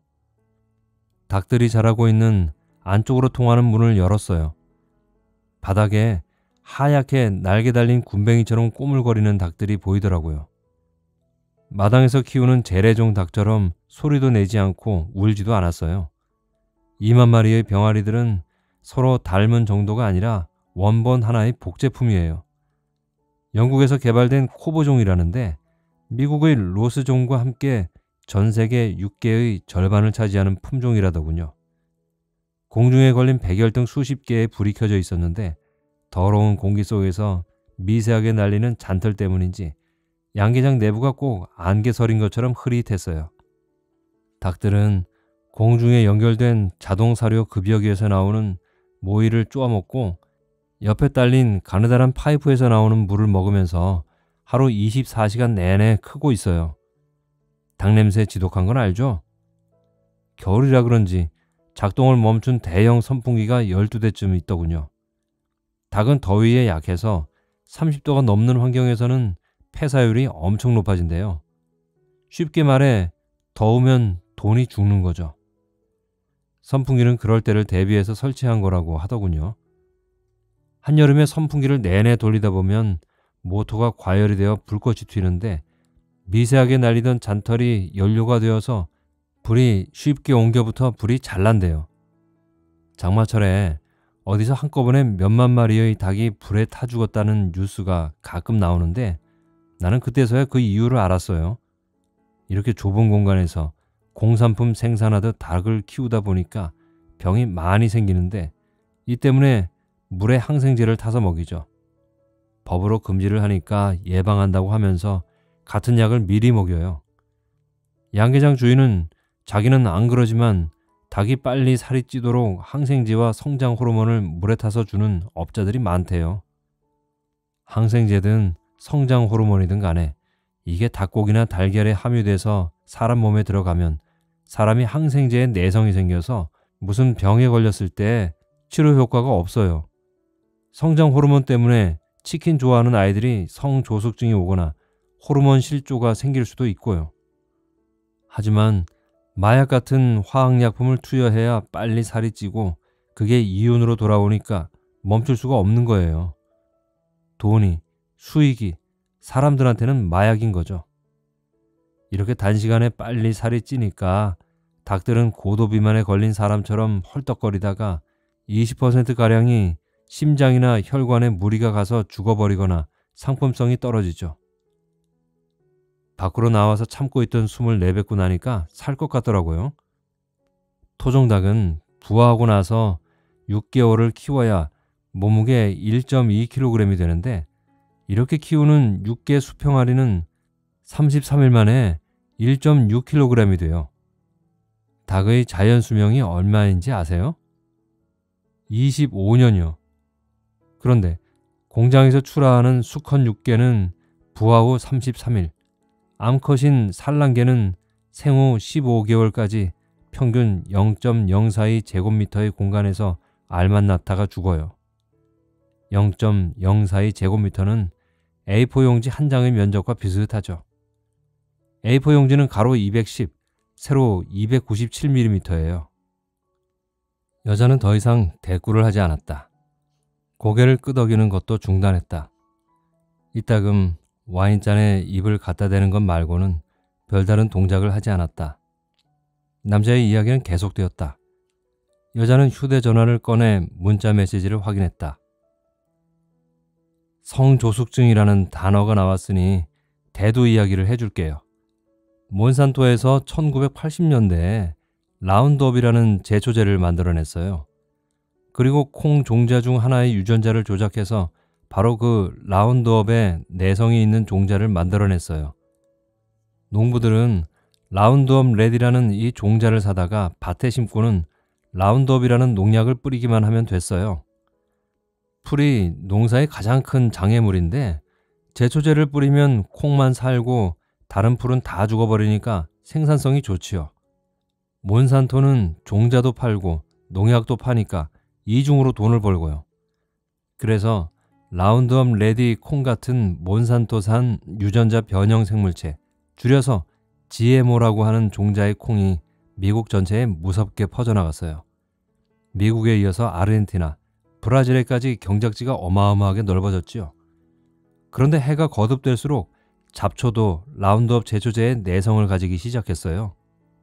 닭들이 자라고 있는 안쪽으로 통하는 문을 열었어요. 바닥에 하얗게 날개 달린 군뱅이처럼 꼬물거리는 닭들이 보이더라고요. 마당에서 키우는 재래종 닭처럼 소리도 내지 않고 울지도 않았어요. 이만 마리의 병아리들은 서로 닮은 정도가 아니라 원본 하나의 복제품이에요. 영국에서 개발된 코보종이라는데 미국의 로스종과 함께 전 세계 육개의 절반을 차지하는 품종이라더군요. 공중에 걸린 백열등 수십 개의 불이 켜져 있었는데 더러운 공기 속에서 미세하게 날리는 잔털 때문인지 양계장 내부가 꼭 안개설인 것처럼 흐릿했어요. 닭들은 공중에 연결된 자동 사료 급여기에서 나오는 모이를 쪼아먹고 옆에 딸린 가느다란 파이프에서 나오는 물을 먹으면서 하루 이십사 시간 내내 크고 있어요. 닭 냄새 지독한 건 알죠? 겨울이라 그런지 작동을 멈춘 대형 선풍기가 열두 대쯤 있더군요. 닭은 더위에 약해서 삼십 도가 넘는 환경에서는 폐사율이 엄청 높아진대요. 쉽게 말해 더우면 돈이 죽는 거죠. 선풍기는 그럴 때를 대비해서 설치한 거라고 하더군요. 한여름에 선풍기를 내내 돌리다 보면 모터가 과열이 되어 불꽃이 튀는데 미세하게 날리던 잔털이 연료가 되어서 불이 쉽게 옮겨붙어 불이 잘 난대요. 장마철에 어디서 한꺼번에 몇만 마리의 닭이 불에 타 죽었다는 뉴스가 가끔 나오는데 나는 그때서야 그 이유를 알았어요. 이렇게 좁은 공간에서 공산품 생산하듯 닭을 키우다 보니까 병이 많이 생기는데 이 때문에 물에 항생제를 타서 먹이죠. 법으로 금지를 하니까 예방한다고 하면서 같은 약을 미리 먹여요. 양계장 주인은 자기는 안 그러지만 닭이 빨리 살이 찌도록 항생제와 성장 호르몬을 물에 타서 주는 업자들이 많대요. 항생제든 성장 호르몬이든 간에 이게 닭고기나 달걀에 함유돼서 사람 몸에 들어가면 사람이 항생제에 내성이 생겨서 무슨 병에 걸렸을 때 치료 효과가 없어요. 성장 호르몬 때문에 치킨 좋아하는 아이들이 성조숙증이 오거나 호르몬 실조가 생길 수도 있고요. 하지만 마약 같은 화학약품을 투여해야 빨리 살이 찌고 그게 이윤으로 돌아오니까 멈출 수가 없는 거예요. 돈이, 수익이 사람들한테는 마약인 거죠. 이렇게 단시간에 빨리 살이 찌니까 닭들은 고도비만에 걸린 사람처럼 헐떡거리다가 이십 퍼센트가량이 심장이나 혈관에 무리가 가서 죽어버리거나 상품성이 떨어지죠. 밖으로 나와서 참고 있던 숨을 내뱉고 나니까 살 것 같더라고요. 토종닭은 부화하고 나서 육 개월을 키워야 몸무게 일 점 이 킬로그램이 되는데 이렇게 키우는 육 개 수평아리는 삼십삼 일 만에 일 점 육 킬로그램이 돼요. 닭의 자연 수명이 얼마인지 아세요? 이십오 년이요. 그런데 공장에서 출하하는 수컷 육 개는 부화 후 삼십삼 일, 암컷인 산란개는 생후 십오 개월까지 평균 영 점 영사이 제곱미터의 공간에서 알만 낳다가 죽어요. 영 점 영사이 제곱미터는 에이 사 용지 한 장의 면적과 비슷하죠. 에이 사 용지는 가로 이백십, 세로 이백구십칠 밀리미터예요. 여자는 더 이상 대꾸를 하지 않았다. 고개를 끄덕이는 것도 중단했다. 이따금 와인잔에 입을 갖다 대는 것 말고는 별다른 동작을 하지 않았다. 남자의 이야기는 계속되었다. 여자는 휴대전화를 꺼내 문자 메시지를 확인했다. 성조숙증이라는 단어가 나왔으니 대두 이야기를 해줄게요. 몬산토에서 천구백팔십 년대에 라운드업이라는 제초제를 만들어냈어요. 그리고 콩 종자 중 하나의 유전자를 조작해서 바로 그 라운드업에 내성이 있는 종자를 만들어냈어요. 농부들은 라운드업 레디라는 이 종자를 사다가 밭에 심고는 라운드업이라는 농약을 뿌리기만 하면 됐어요. 풀이 농사의 가장 큰 장애물인데 제초제를 뿌리면 콩만 살고 다른 풀은 다 죽어버리니까 생산성이 좋지요. 몬산토는 종자도 팔고 농약도 파니까 이중으로 돈을 벌고요. 그래서 라운드업 레디 콩 같은 몬산토산 유전자 변형 생물체, 줄여서 지엠오라고 하는 종자의 콩이 미국 전체에 무섭게 퍼져나갔어요. 미국에 이어서 아르헨티나, 브라질에까지 경작지가 어마어마하게 넓어졌지요. 그런데 해가 거듭될수록 잡초도 라운드업 제초제의 내성을 가지기 시작했어요.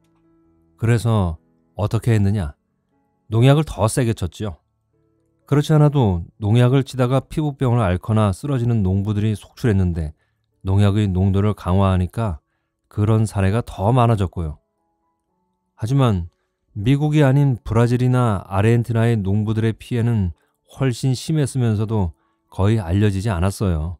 그래서 어떻게 했느냐? 농약을 더 세게 쳤지요. 그렇지 않아도 농약을 치다가 피부병을 앓거나 쓰러지는 농부들이 속출했는데 농약의 농도를 강화하니까 그런 사례가 더 많아졌고요. 하지만 미국이 아닌 브라질이나 아르헨티나의 농부들의 피해는 훨씬 심했으면서도 거의 알려지지 않았어요.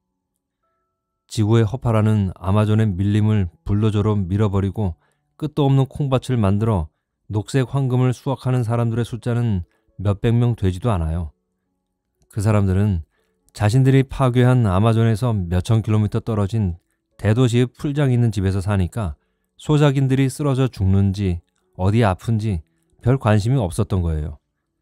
지구의 허파라는 아마존의 밀림을 불도저로 밀어버리고 끝도 없는 콩밭을 만들어 녹색 황금을 수확하는 사람들의 숫자는 몇백 명 되지도 않아요. 그 사람들은 자신들이 파괴한 아마존에서 몇천 킬로미터 떨어진 대도시의 풀장이 있는 집에서 사니까 소작인들이 쓰러져 죽는지 어디 아픈지 별 관심이 없었던 거예요.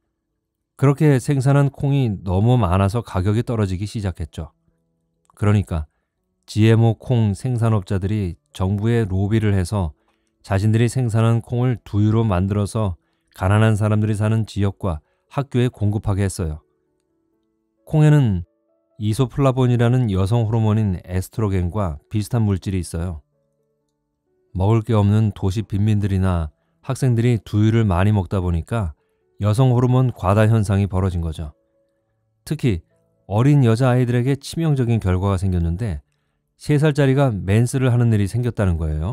그렇게 생산한 콩이 너무 많아서 가격이 떨어지기 시작했죠. 그러니까 지엠오 콩 생산업자들이 정부에 로비를 해서 자신들이 생산한 콩을 두유로 만들어서 가난한 사람들이 사는 지역과 학교에 공급하게 했어요. 콩에는 이소플라본이라는 여성 호르몬인 에스트로겐과 비슷한 물질이 있어요. 먹을 게 없는 도시 빈민들이나 학생들이 두유를 많이 먹다 보니까 여성 호르몬 과다 현상이 벌어진 거죠. 특히 어린 여자아이들에게 치명적인 결과가 생겼는데 세 살짜리가 맨스를 하는 일이 생겼다는 거예요.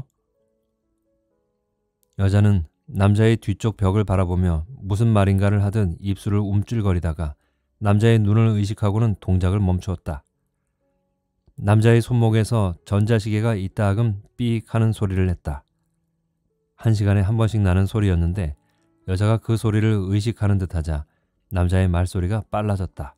여자는 남자의 뒤쪽 벽을 바라보며 무슨 말인가를 하듯 입술을 움찔거리다가 남자의 눈을 의식하고는 동작을 멈추었다. 남자의 손목에서 전자시계가 이따금 삑 하는 소리를 냈다. 한 시간에 한 번씩 나는 소리였는데 여자가 그 소리를 의식하는 듯하자 남자의 말소리가 빨라졌다.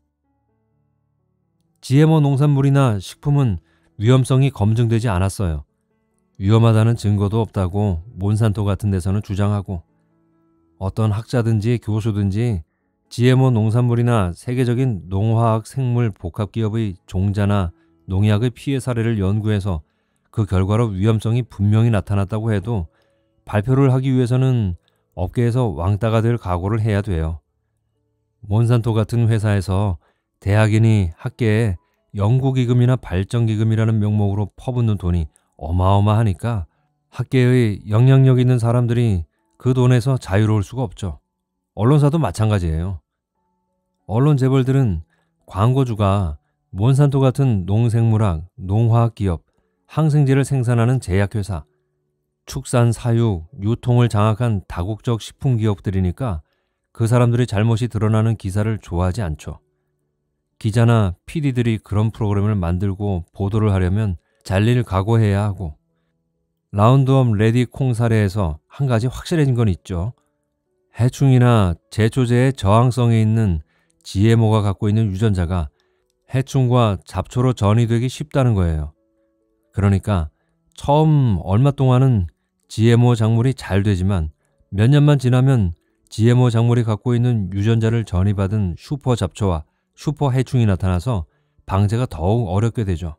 지엠오 농산물이나 식품은 위험성이 검증되지 않았어요. 위험하다는 증거도 없다고 몬산토 같은 데서는 주장하고, 어떤 학자든지 교수든지 지엠오 농산물이나 세계적인 농화학 생물 복합 기업의 종자나 농약의 피해 사례를 연구해서 그 결과로 위험성이 분명히 나타났다고 해도 발표를 하기 위해서는 업계에서 왕따가 될 각오를 해야 돼요. 몬산토 같은 회사에서 대학인이 학계에 연구기금이나 발전기금이라는 명목으로 퍼붓는 돈이 어마어마하니까 학계의 영향력 있는 사람들이 그 돈에서 자유로울 수가 없죠. 언론사도 마찬가지예요. 언론 재벌들은 광고주가 몬산토 같은 농생물학, 농화학 기업, 항생제를 생산하는 제약회사, 축산, 사육, 유통을 장악한 다국적 식품 기업들이니까 그 사람들의 잘못이 드러나는 기사를 좋아하지 않죠. 기자나 피디들이 그런 프로그램을 만들고 보도를 하려면 잘릴 각오해야 하고, 라운드업 레디 콩 사례에서 한 가지 확실해진 건 있죠. 해충이나 제초제의 저항성에 있는 지엠오가 갖고 있는 유전자가 해충과 잡초로 전이되기 쉽다는 거예요. 그러니까 처음 얼마 동안은 지엠오 작물이 잘 되지만 몇 년만 지나면 지엠오 작물이 갖고 있는 유전자를 전이받은 슈퍼 잡초와 슈퍼 해충이 나타나서 방제가 더욱 어렵게 되죠.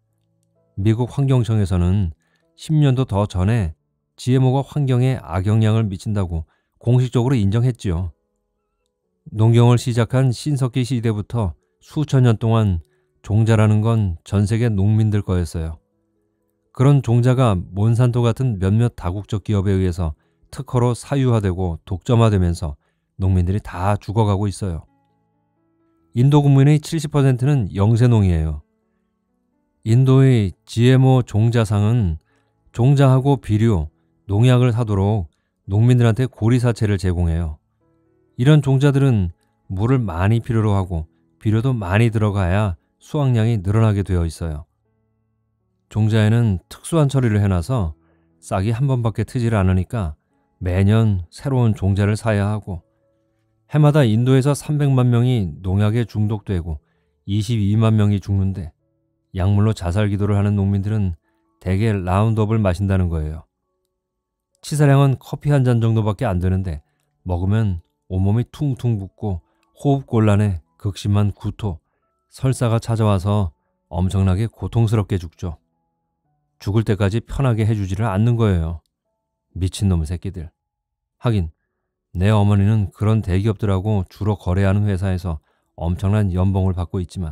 미국 환경청에서는 십 년도 더 전에 지엠오가 환경에 악영향을 미친다고 공식적으로 인정했지요. 농경을 시작한 신석기 시대부터 수천 년 동안 종자라는 건 전 세계 농민들 거였어요. 그런 종자가 몬산토 같은 몇몇 다국적 기업에 의해서 특허로 사유화되고 독점화되면서 농민들이 다 죽어가고 있어요. 인도 국민의 칠십 퍼센트는 영세농이에요. 인도의 지엠오 종자상은 종자하고 비료, 농약을 사도록 농민들한테 고리사채를 제공해요. 이런 종자들은 물을 많이 필요로 하고 비료도 많이 들어가야 수확량이 늘어나게 되어 있어요. 종자에는 특수한 처리를 해놔서 싹이 한 번밖에 트질 않으니까 매년 새로운 종자를 사야 하고, 해마다 인도에서 삼백만 명이 농약에 중독되고 이십이만 명이 죽는데 약물로 자살 기도를 하는 농민들은 대개 라운드업을 마신다는 거예요. 치사량은 커피 한 잔 정도밖에 안 되는데 먹으면 온몸이 퉁퉁 붓고 호흡곤란에 극심한 구토, 설사가 찾아와서 엄청나게 고통스럽게 죽죠. 죽을 때까지 편하게 해주지를 않는 거예요. 미친놈 새끼들. 하긴 내 어머니는 그런 대기업들하고 주로 거래하는 회사에서 엄청난 연봉을 받고 있지만.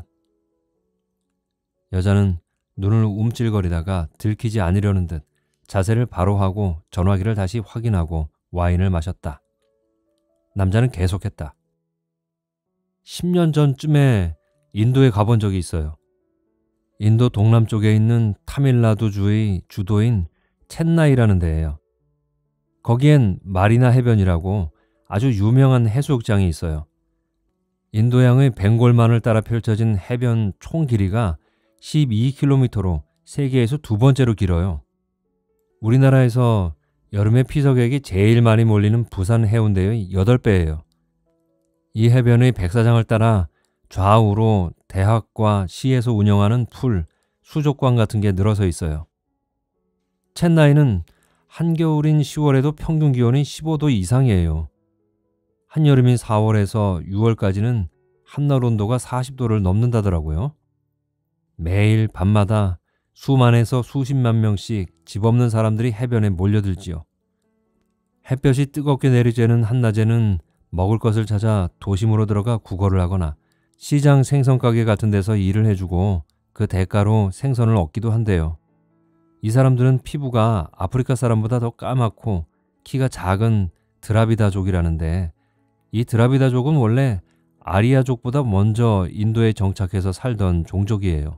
여자는 눈을 움찔거리다가 들키지 않으려는 듯 자세를 바로 하고 전화기를 다시 확인하고 와인을 마셨다. 남자는 계속했다. 십 년 전쯤에 인도에 가본 적이 있어요. 인도 동남쪽에 있는 타밀나두주의 주도인 첸나이라는 데예요. 거기엔 마리나 해변이라고 아주 유명한 해수욕장이 있어요. 인도양의 벵골만을 따라 펼쳐진 해변 총 길이가 십이 킬로미터로 세계에서 두 번째로 길어요. 우리나라에서 여름에 피서객이 제일 많이 몰리는 부산 해운대의 여덟 배예요. 이 해변의 백사장을 따라 좌우로 대학과 시에서 운영하는 풀, 수족관 같은 게 늘어서 있어요. 첸나이는 한겨울인 시월에도 평균 기온이 십오 도 이상이에요. 한여름인 사월에서 유월까지는 한낮 온도가 사십 도를 넘는다더라고요. 매일 밤마다 수만에서 수십만 명씩 집 없는 사람들이 해변에 몰려들지요. 햇볕이 뜨겁게 내리쬐는 한낮에는 먹을 것을 찾아 도심으로 들어가 구걸을 하거나 시장 생선가게 같은 데서 일을 해주고 그 대가로 생선을 얻기도 한대요. 이 사람들은 피부가 아프리카 사람보다 더 까맣고 키가 작은 드라비다족이라는데, 이 드라비다족은 원래 아리아족보다 먼저 인도에 정착해서 살던 종족이에요.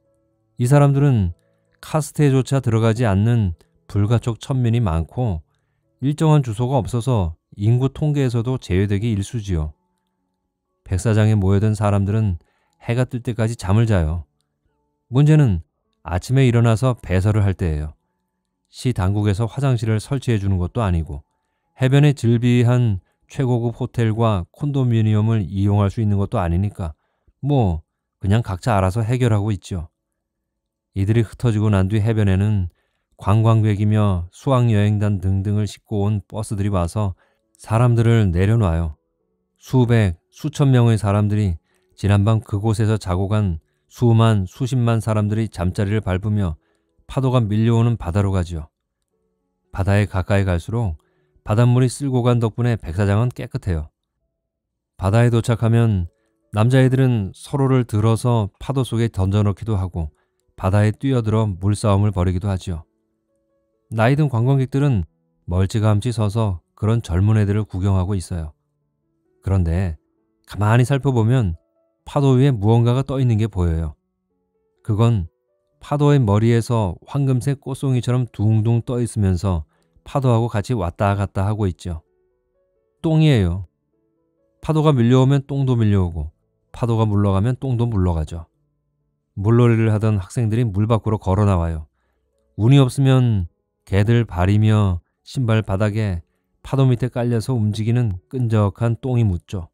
이 사람들은 카스트에조차 들어가지 않는 불가촉 천민이 많고 일정한 주소가 없어서 인구 통계에서도 제외되기 일쑤지요. 백사장에 모여든 사람들은 해가 뜰 때까지 잠을 자요. 문제는 아침에 일어나서 배설을 할 때예요. 시 당국에서 화장실을 설치해 주는 것도 아니고 해변에 즐비한 최고급 호텔과 콘도미니엄을 이용할 수 있는 것도 아니니까 뭐 그냥 각자 알아서 해결하고 있죠. 이들이 흩어지고 난 뒤 해변에는 관광객이며 수학여행단 등등을 싣고 온 버스들이 와서 사람들을 내려놔요. 수백, 수천 명의 사람들이 지난밤 그곳에서 자고 간 수만, 수십만 사람들이 잠자리를 밟으며 파도가 밀려오는 바다로 가지요. 바다에 가까이 갈수록 바닷물이 쓸고 간 덕분에 백사장은 깨끗해요. 바다에 도착하면 남자애들은 서로를 들어서 파도 속에 던져넣기도 하고 바다에 뛰어들어 물싸움을 벌이기도 하지요. 나이든 관광객들은 멀찌감치 서서 그런 젊은 애들을 구경하고 있어요. 그런데 가만히 살펴보면 파도 위에 무언가가 떠 있는 게 보여요. 그건 파도의 머리에서 황금색 꽃송이처럼 둥둥 떠 있으면서 파도하고 같이 왔다 갔다 하고 있죠. 똥이에요. 파도가 밀려오면 똥도 밀려오고 파도가 물러가면 똥도 물러가죠. 물놀이를 하던 학생들이 물 밖으로 걸어 나와요. 운이 없으면 개들 발이며 신발 바닥에 파도 밑에 깔려서 움직이는 끈적한 똥이 묻죠.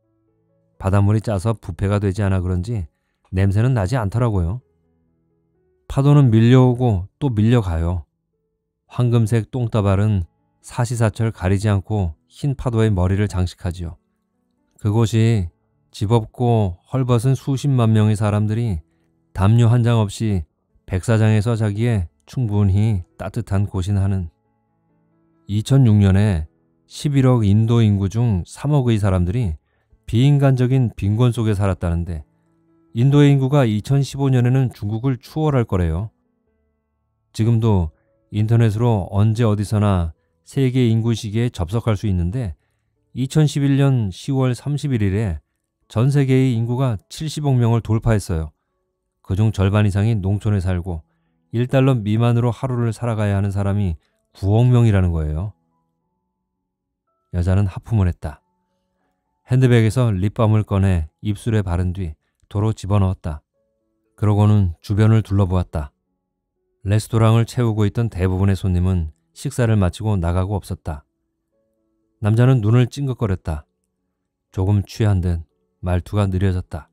바닷물이 짜서 부패가 되지 않아 그런지 냄새는 나지 않더라고요. 파도는 밀려오고 또 밀려가요. 황금색 똥다발은 사시사철 가리지 않고 흰 파도의 머리를 장식하지요. 그곳이 집없고 헐벗은 수십만 명의 사람들이 담요 한 장 없이 백사장에서 자기에 충분히 따뜻한 곳인 하는. 이천육 년에 십일억 인도 인구 중 삼억의 사람들이 비인간적인 빈곤 속에 살았다는데 인도의 인구가 이천십오 년에는 중국을 추월할 거래요. 지금도 인터넷으로 언제 어디서나 세계 인구 시계에 접속할 수 있는데 이천십일 년 시월 삼십일일에 전 세계의 인구가 칠십억 명을 돌파했어요. 그중 절반 이상이 농촌에 살고 일 달러 미만으로 하루를 살아가야 하는 사람이 구억 명이라는 거예요. 여자는 하품을 했다. 핸드백에서 립밤을 꺼내 입술에 바른 뒤 도로 집어넣었다. 그러고는 주변을 둘러보았다. 레스토랑을 채우고 있던 대부분의 손님은 식사를 마치고 나가고 없었다. 남자는 눈을 찡긋거렸다. 조금 취한 듯 말투가 느려졌다.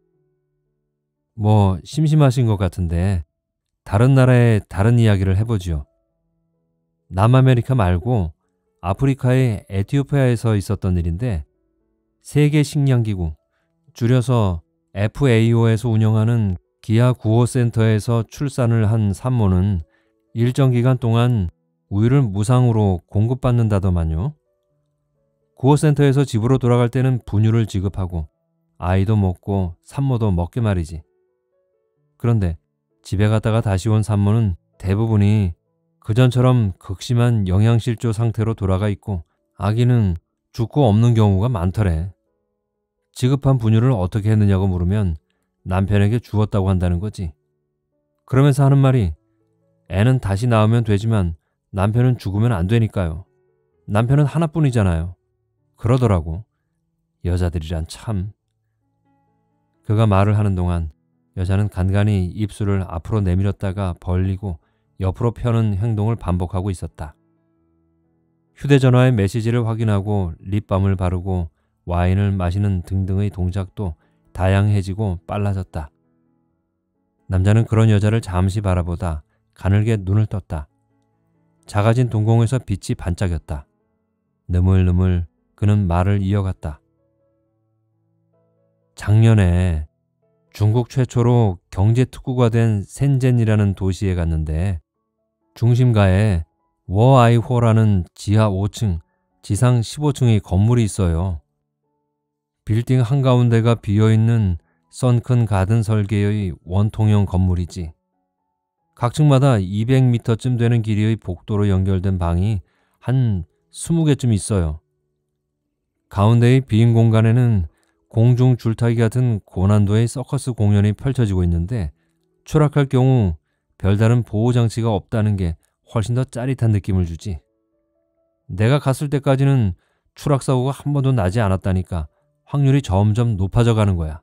뭐 심심하신 것 같은데 다른 나라의 다른 이야기를 해보지요. 남아메리카 말고 아프리카의 에티오피아에서 있었던 일인데 세계식량기구, 줄여서 에프에이오에서 운영하는 기아 구호센터에서 출산을 한 산모는 일정 기간 동안 우유를 무상으로 공급받는다더만요. 구호센터에서 집으로 돌아갈 때는 분유를 지급하고 아이도 먹고 산모도 먹게 말이지. 그런데 집에 갔다가 다시 온 산모는 대부분이 그전처럼 극심한 영양실조 상태로 돌아가 있고 아기는 죽고 없는 경우가 많더래. 지급한 분유를 어떻게 했느냐고 물으면 남편에게 주었다고 한다는 거지. 그러면서 하는 말이 애는 다시 낳으면 되지만 남편은 죽으면 안 되니까요. 남편은 하나뿐이잖아요. 그러더라고. 여자들이란 참. 그가 말을 하는 동안 여자는 간간히 입술을 앞으로 내밀었다가 벌리고 옆으로 펴는 행동을 반복하고 있었다. 휴대전화의 메시지를 확인하고 립밤을 바르고 와인을 마시는 등등의 동작도 다양해지고 빨라졌다. 남자는 그런 여자를 잠시 바라보다 가늘게 눈을 떴다. 작아진 동공에서 빛이 반짝였다. 느물느물 그는 말을 이어갔다. 작년에 중국 최초로 경제특구가 된 센젠이라는 도시에 갔는데 중심가에 워아이호라는 지하 오 층, 지상 십오 층의 건물이 있어요. 빌딩 한가운데가 비어있는 선큰 가든 설계의 원통형 건물이지. 각 층마다 이백 미터쯤 되는 길이의 복도로 연결된 방이 한 스무 개쯤 있어요. 가운데의 빈 공간에는 공중 줄타기 같은 고난도의 서커스 공연이 펼쳐지고 있는데 추락할 경우 별다른 보호장치가 없다는 게 훨씬 더 짜릿한 느낌을 주지. 내가 갔을 때까지는 추락사고가 한 번도 나지 않았다니까 확률이 점점 높아져 가는 거야.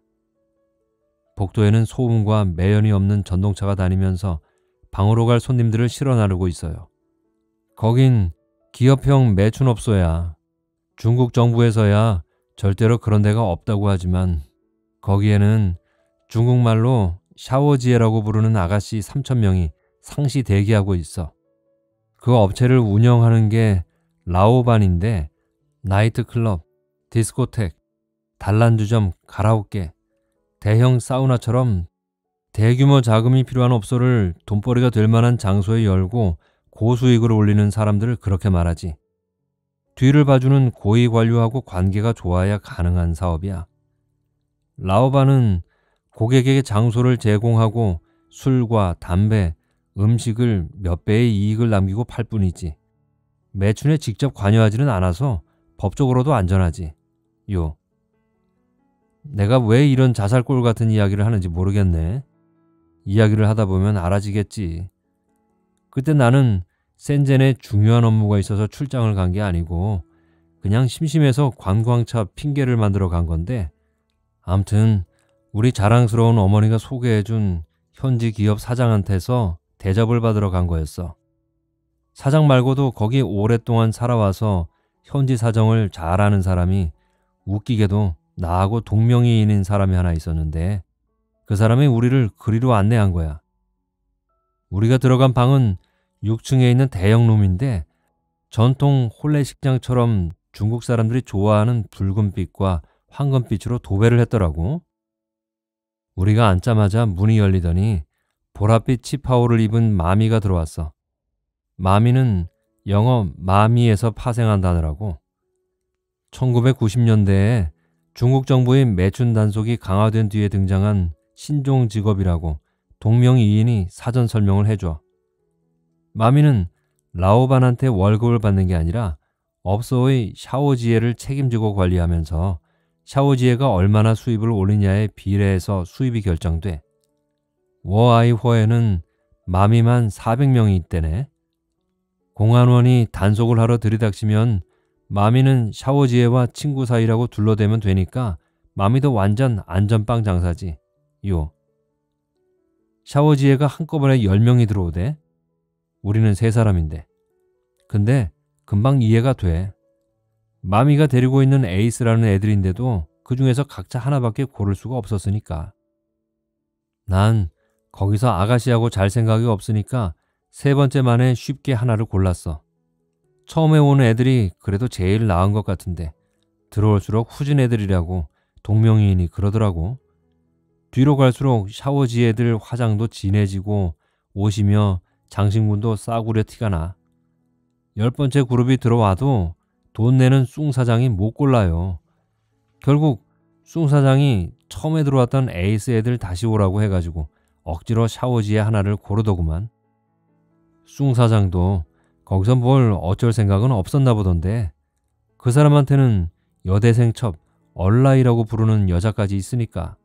복도에는 소음과 매연이 없는 전동차가 다니면서 방으로 갈 손님들을 실어 나르고 있어요. 거긴 기업형 매춘업소야. 중국 정부에서야 절대로 그런 데가 없다고 하지만 거기에는 중국말로 샤워지에라고 부르는 아가씨 삼천 명이 상시 대기하고 있어. 그 업체를 운영하는 게 라오반인데 나이트클럽, 디스코텍, 단란주점, 가라오케, 대형 사우나처럼 대규모 자금이 필요한 업소를 돈벌이가 될 만한 장소에 열고 고수익을 올리는 사람들을 그렇게 말하지. 뒤를 봐주는 고위 관료하고 관계가 좋아야 가능한 사업이야. 라오반은 고객에게 장소를 제공하고 술과 담배, 음식을 몇 배의 이익을 남기고 팔 뿐이지. 매춘에 직접 관여하지는 않아서 법적으로도 안전하지. 요. 내가 왜 이런 자살골 같은 이야기를 하는지 모르겠네. 이야기를 하다 보면 알아지겠지. 그때 나는 센젠에 중요한 업무가 있어서 출장을 간 게 아니고 그냥 심심해서 관광차 핑계를 만들어 간 건데 암튼 우리 자랑스러운 어머니가 소개해준 현지 기업 사장한테서 대접을 받으러 간 거였어. 사장 말고도 거기 오랫동안 살아와서 현지 사정을 잘 아는 사람이 웃기게도 나하고 동명이인인 사람이 하나 있었는데 그 사람이 우리를 그리로 안내한 거야. 우리가 들어간 방은 육 층에 있는 대형 룸인데 전통 혼례식장처럼 중국 사람들이 좋아하는 붉은빛과 황금빛으로 도배를 했더라고. 우리가 앉자마자 문이 열리더니 보랏빛 치파오를 입은 마미가 들어왔어. 마미는 영어 마미에서 파생한 단어라고. 천구백구십 년대에 중국 정부의 매춘 단속이 강화된 뒤에 등장한 신종 직업이라고 동명이인이 사전 설명을 해줘. 마미는 라오반한테 월급을 받는 게 아니라 업소의 샤오지에를 책임지고 관리하면서 샤오지에가 얼마나 수입을 올리냐에 비례해서 수입이 결정돼. 워아이호에는 마미만 사백 명이 있대네. 공안원이 단속을 하러 들이닥치면 마미는 샤오지에와 친구 사이라고 둘러대면 되니까 마미도 완전 안전빵 장사지. 요. 샤오지에가 한꺼번에 열 명이 들어오대. 우리는 세 사람인데. 근데 금방 이해가 돼. 마미가 데리고 있는 에이스라는 애들인데도 그 중에서 각자 하나밖에 고를 수가 없었으니까. 난 거기서 아가씨하고 잘 생각이 없으니까 세 번째 만에 쉽게 하나를 골랐어. 처음에 오는 애들이 그래도 제일 나은 것 같은데 들어올수록 후진 애들이라고 동명이인이 그러더라고. 뒤로 갈수록 샤워지 애들 화장도 진해지고 옷이며 장신구도 싸구려 티가 나. 열 번째 그룹이 들어와도 돈 내는 숭 사장이 못 골라요. 결국 숭 사장이 처음에 들어왔던 에이스 애들 다시 오라고 해가지고 억지로 샤워지에 하나를 고르더구만. 숭 사장도 거기서 뭘 어쩔 생각은 없었나 보던데 그 사람한테는 여대생 첩 얼라이라고 부르는 여자까지 있으니까.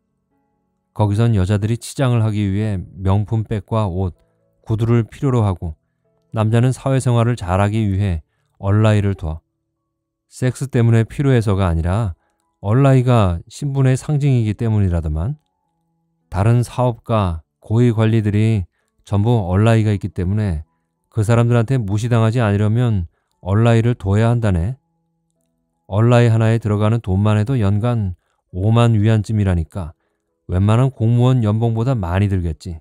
거기선 여자들이 치장을 하기 위해 명품 백과 옷, 구두를 필요로 하고 남자는 사회생활을 잘하기 위해 얼라이를 둬. 섹스 때문에 필요해서가 아니라 얼라이가 신분의 상징이기 때문이라더만. 다른 사업가, 고위 관리들이 전부 얼라이가 있기 때문에 그 사람들한테 무시당하지 않으려면 얼라이를 둬야 한다네. 얼라이 하나에 들어가는 돈만 해도 연간 오만 위안쯤이라니까 웬만한 공무원 연봉보다 많이 들겠지.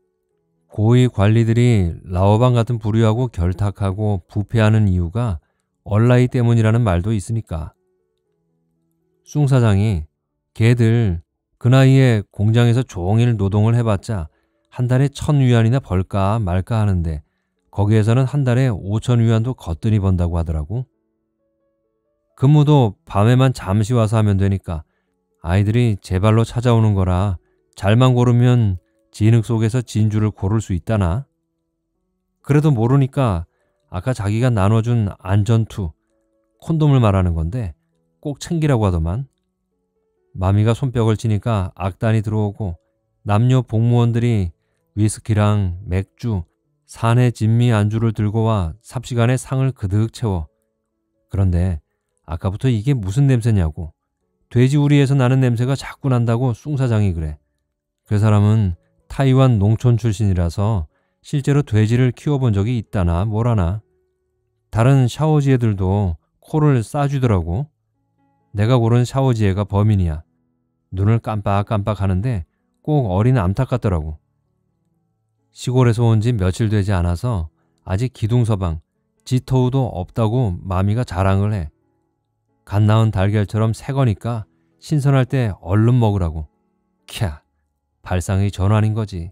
고위 관리들이 라오반 같은 부류하고 결탁하고 부패하는 이유가 얼라이 때문이라는 말도 있으니까. 숭 사장이 걔들 그 나이에 공장에서 종일 노동을 해봤자 한 달에 천 위안이나 벌까 말까 하는데 거기에서는 한 달에 오천 위안도 거뜬히 번다고 하더라고. 근무도 밤에만 잠시 와서 하면 되니까 아이들이 제 발로 찾아오는 거라 잘만 고르면 진흙 속에서 진주를 고를 수 있다나. 그래도 모르니까 아까 자기가 나눠준 안전투, 콘돔을 말하는 건데 꼭 챙기라고 하더만. 마미가 손뼉을 치니까 악단이 들어오고 남녀 복무원들이 위스키랑 맥주, 산의 진미 안주를 들고 와 삽시간에 상을 그득 채워. 그런데 아까부터 이게 무슨 냄새냐고. 돼지우리에서 나는 냄새가 자꾸 난다고 숭사장이 그래. 그 사람은 타이완 농촌 출신이라서 실제로 돼지를 키워본 적이 있다나 뭐라나. 다른 샤워지애들도 코를 싸주더라고. 내가 고른 샤워지애가 범인이야. 눈을 깜빡깜빡 하는데 꼭 어린 암탉 같더라고. 시골에서 온 지 며칠 되지 않아서 아직 기둥서방, 지터우도 없다고 마미가 자랑을 해. 갓 나은 달걀처럼 새 거니까 신선할 때 얼른 먹으라고. 캬, 발상의 전환인 거지.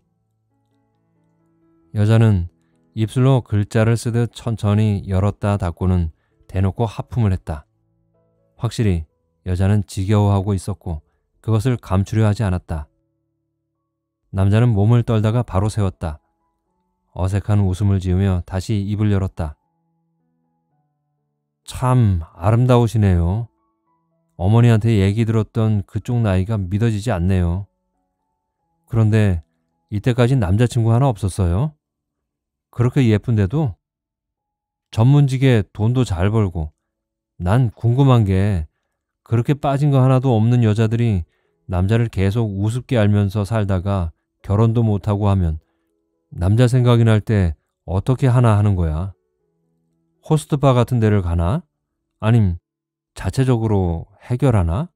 여자는 입술로 글자를 쓰듯 천천히 열었다 닫고는 대놓고 하품을 했다. 확실히 여자는 지겨워하고 있었고 그것을 감추려 하지 않았다. 남자는 몸을 떨다가 바로 세웠다. 어색한 웃음을 지으며 다시 입을 열었다. 참 아름다우시네요. 어머니한테 얘기 들었던 그쪽 나이가 믿어지지 않네요. 그런데 이때까지 남자친구 하나 없었어요? 그렇게 예쁜데도? 전문직에 돈도 잘 벌고. 난 궁금한 게 그렇게 빠진 거 하나도 없는 여자들이 남자를 계속 우습게 알면서 살다가 결혼도 못하고 하면 남자 생각이 날 때 어떻게 하나 하는 거야? 호스트바 같은 데를 가나? 아님 자체적으로 해결하나?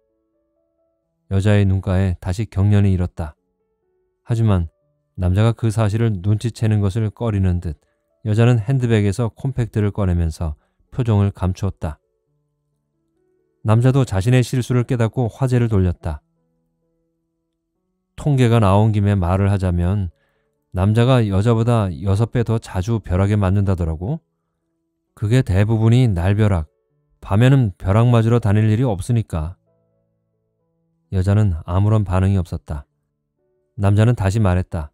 여자의 눈가에 다시 경련이 일었다. 하지만 남자가 그 사실을 눈치채는 것을 꺼리는 듯 여자는 핸드백에서 콤팩트를 꺼내면서 표정을 감추었다. 남자도 자신의 실수를 깨닫고 화제를 돌렸다. 통계가 나온 김에 말을 하자면 남자가 여자보다 여섯 배 더 자주 벼락에 맞는다더라고. 그게 대부분이 날벼락, 밤에는 벼락 맞으러 다닐 일이 없으니까. 여자는 아무런 반응이 없었다. 남자는 다시 말했다.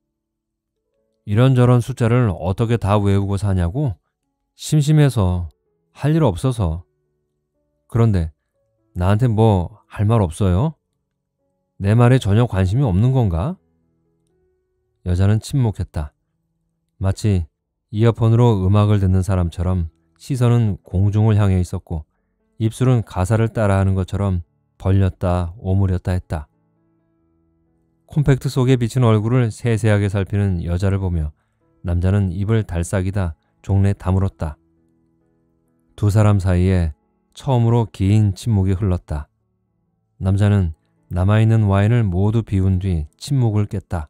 이런저런 숫자를 어떻게 다 외우고 사냐고? 심심해서, 할 일 없어서. 그런데 나한테 뭐 할 말 없어요? 내 말에 전혀 관심이 없는 건가? 여자는 침묵했다. 마치 이어폰으로 음악을 듣는 사람처럼 시선은 공중을 향해 있었고 입술은 가사를 따라하는 것처럼 벌렸다 오므렸다 했다. 콤팩트 속에 비친 얼굴을 세세하게 살피는 여자를 보며 남자는 입을 달싹이다 종래 다물었다. 두 사람 사이에 처음으로 긴 침묵이 흘렀다. 남자는 남아있는 와인을 모두 비운 뒤 침묵을 깼다.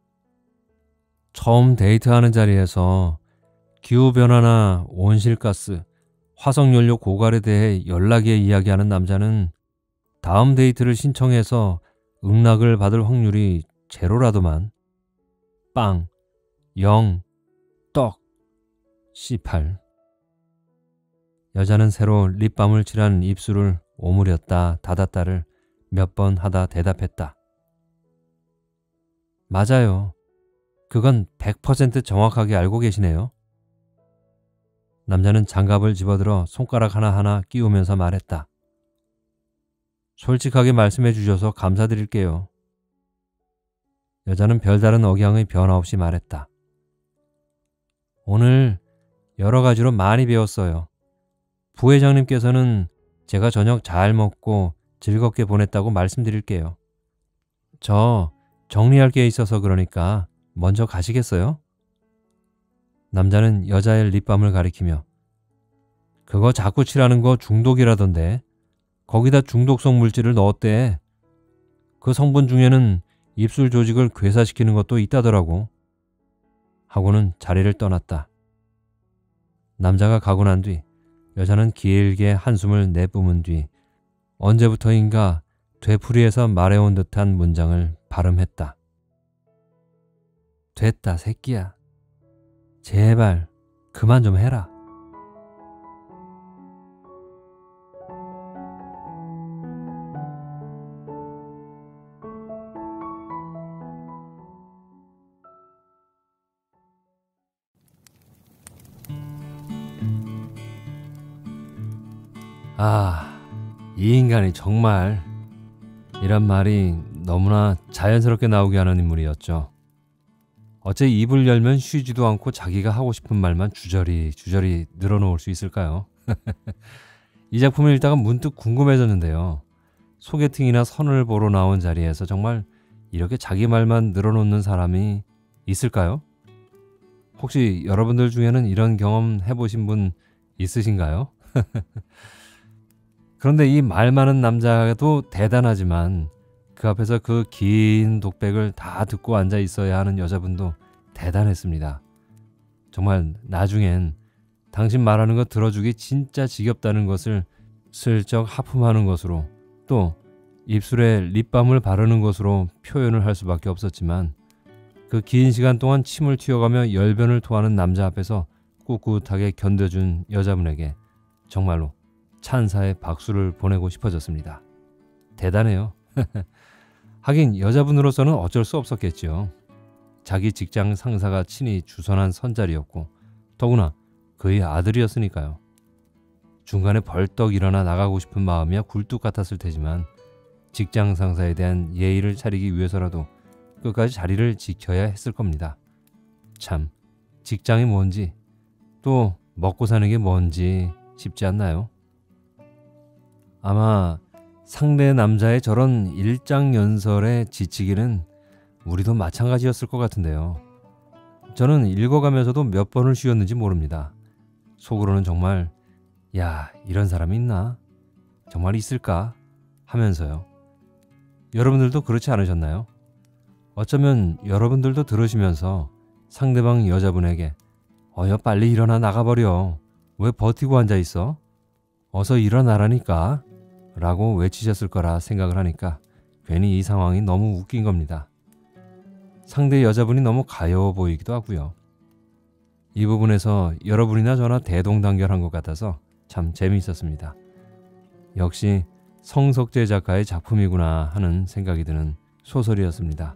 처음 데이트하는 자리에서 기후변화나 온실가스, 화석연료 고갈에 대해 연락에 이야기하는 남자는 다음 데이트를 신청해서 응락을 받을 확률이 제로라더만. 빵, 영, 떡, 씨팔. 여자는 새로 립밤을 칠한 입술을 오므렸다 닫았다를 몇 번 하다 대답했다. 맞아요. 그건 백 퍼센트 정확하게 알고 계시네요. 남자는 장갑을 집어들어 손가락 하나하나 끼우면서 말했다. 솔직하게 말씀해 주셔서 감사드릴게요. 여자는 별다른 억양의 변화 없이 말했다. 오늘 여러 가지로 많이 배웠어요. 부회장님께서는 제가 저녁 잘 먹고 즐겁게 보냈다고 말씀드릴게요. 저 정리할 게 있어서 그러니까 먼저 가시겠어요? 남자는 여자의 립밤을 가리키며 그거 자꾸 칠하는 거 중독이라던데 거기다 중독성 물질을 넣었대. 그 성분 중에는 입술 조직을 괴사시키는 것도 있다더라고. 하고는 자리를 떠났다. 남자가 가고 난 뒤 여자는 길게 한숨을 내뿜은 뒤 언제부터인가 되풀이해서 말해온 듯한 문장을 발음했다. 됐다 새끼야. 제발 그만 좀 해라. 아, 이 인간이 정말, 이란 말이 너무나 자연스럽게 나오게 하는 인물이었죠. 어째 입을 열면 쉬지도 않고 자기가 하고 싶은 말만 주저리 주저리 늘어놓을 수 있을까요? 이 작품을 읽다가 문득 궁금해졌는데요. 소개팅이나 선을 보러 나온 자리에서 정말 이렇게 자기 말만 늘어놓는 사람이 있을까요? 혹시 여러분들 중에는 이런 경험 해보신 분 있으신가요? 그런데 이 말 많은 남자도 대단하지만 그 앞에서 그 긴 독백을 다 듣고 앉아 있어야 하는 여자분도 대단했습니다. 정말 나중엔 당신 말하는 거 들어주기 진짜 지겹다는 것을 슬쩍 하품하는 것으로, 또 입술에 립밤을 바르는 것으로 표현을 할 수밖에 없었지만, 그 긴 시간 동안 침을 튀어가며 열변을 토하는 남자 앞에서 꿋꿋하게 견뎌준 여자분에게 정말로 찬사의 박수를 보내고 싶어졌습니다. 대단해요. 하긴 여자분으로서는 어쩔 수 없었겠죠. 자기 직장 상사가 친히 주선한 선자리였고 더구나 그의 아들이었으니까요. 중간에 벌떡 일어나 나가고 싶은 마음이야 굴뚝 같았을 테지만 직장 상사에 대한 예의를 차리기 위해서라도 끝까지 자리를 지켜야 했을 겁니다. 참, 직장이 뭔지, 또 먹고 사는 게 뭔지 쉽지 않나요? 아마 상대 남자의 저런 일장연설에 지치기는 우리도 마찬가지였을 것 같은데요. 저는 읽어가면서도 몇 번을 쉬었는지 모릅니다. 속으로는 정말 야, 이런 사람이 있나? 정말 있을까? 하면서요. 여러분들도 그렇지 않으셨나요? 어쩌면 여러분들도 들으시면서 상대방 여자분에게 어여 빨리 일어나 나가버려. 왜 버티고 앉아있어? 어서 일어나라니까 라고 외치셨을 거라 생각을 하니까 괜히 이 상황이 너무 웃긴 겁니다. 상대 여자분이 너무 가여워 보이기도 하고요. 이 부분에서 여러분이나 저나 대동단결한 것 같아서 참 재미있었습니다. 역시 성석재 작가의 작품이구나 하는 생각이 드는 소설이었습니다.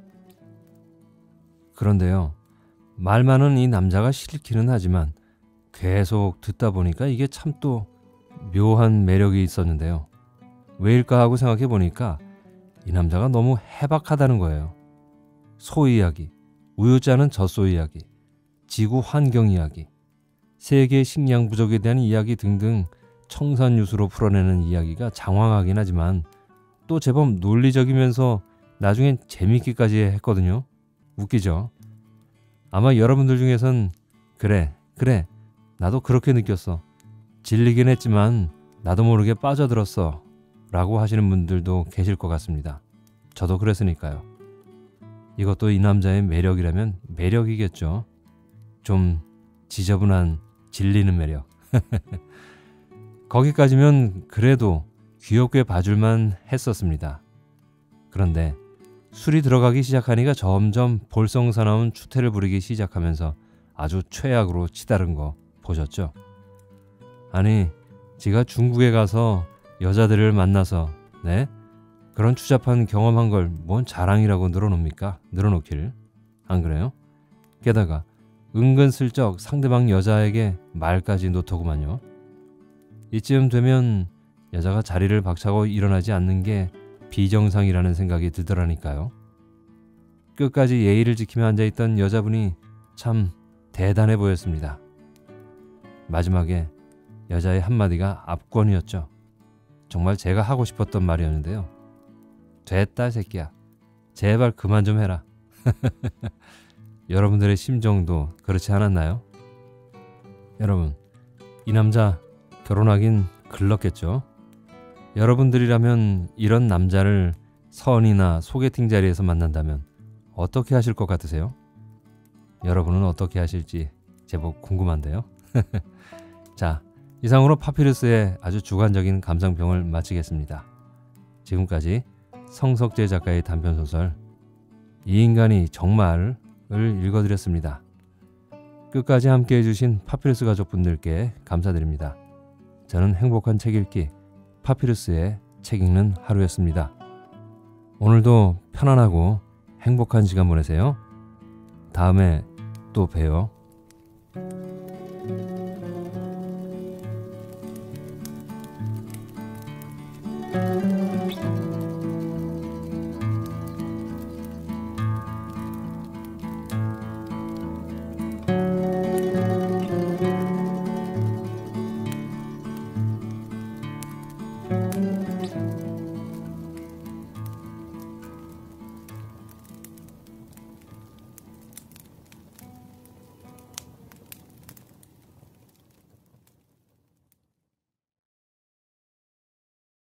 그런데요, 말 많은 이 남자가 싫기는 하지만 계속 듣다 보니까 이게 참 또 묘한 매력이 있었는데요. 왜일까 하고 생각해 보니까 이 남자가 너무 해박하다는 거예요. 소 이야기, 우유짜는 젖소 이야기, 지구 환경 이야기, 세계 식량 부족에 대한 이야기 등등 청산유수로 풀어내는 이야기가 장황하긴 하지만 또 제법 논리적이면서 나중엔 재밌기까지 했거든요. 웃기죠? 아마 여러분들 중에선 그래, 그래, 나도 그렇게 느꼈어. 질리긴 했지만 나도 모르게 빠져들었어 라고 하시는 분들도 계실 것 같습니다. 저도 그랬으니까요. 이것도 이 남자의 매력이라면 매력이겠죠. 좀 지저분한 질리는 매력. 거기까지면 그래도 귀엽게 봐줄만 했었습니다. 그런데 술이 들어가기 시작하니까 점점 볼썽사나운 추태를 부리기 시작하면서 아주 최악으로 치다른 거 보셨죠? 아니, 지가 중국에 가서 여자들을 만나서 네? 그런 추잡한 경험한 걸 뭔 자랑이라고 늘어놓습니까? 늘어놓기를. 안 그래요? 게다가 은근슬쩍 상대방 여자에게 말까지 놓더구만요. 이쯤 되면 여자가 자리를 박차고 일어나지 않는 게 비정상이라는 생각이 들더라니까요. 끝까지 예의를 지키며 앉아있던 여자분이 참 대단해 보였습니다. 마지막에 여자의 한마디가 압권이었죠. 정말 제가 하고 싶었던 말이었는데요. 됐다 새끼야. 제발 그만 좀 해라. 여러분들의 심정도 그렇지 않았나요? 여러분, 이 남자 결혼하긴 글렀겠죠. 여러분들이라면 이런 남자를 선이나 소개팅 자리에서 만난다면 어떻게 하실 것 같으세요? 여러분은 어떻게 하실지 제법 궁금한데요. 자, 이상으로 파피루스의 아주 주관적인 감상평을 마치겠습니다. 지금까지 성석재 작가의 단편소설 이 인간이 정말을 읽어드렸습니다. 끝까지 함께 해주신 파피루스 가족분들께 감사드립니다. 저는 행복한 책 읽기 파피루스의 책 읽는 하루였습니다. 오늘도 편안하고 행복한 시간 보내세요. 다음에 또 봬요.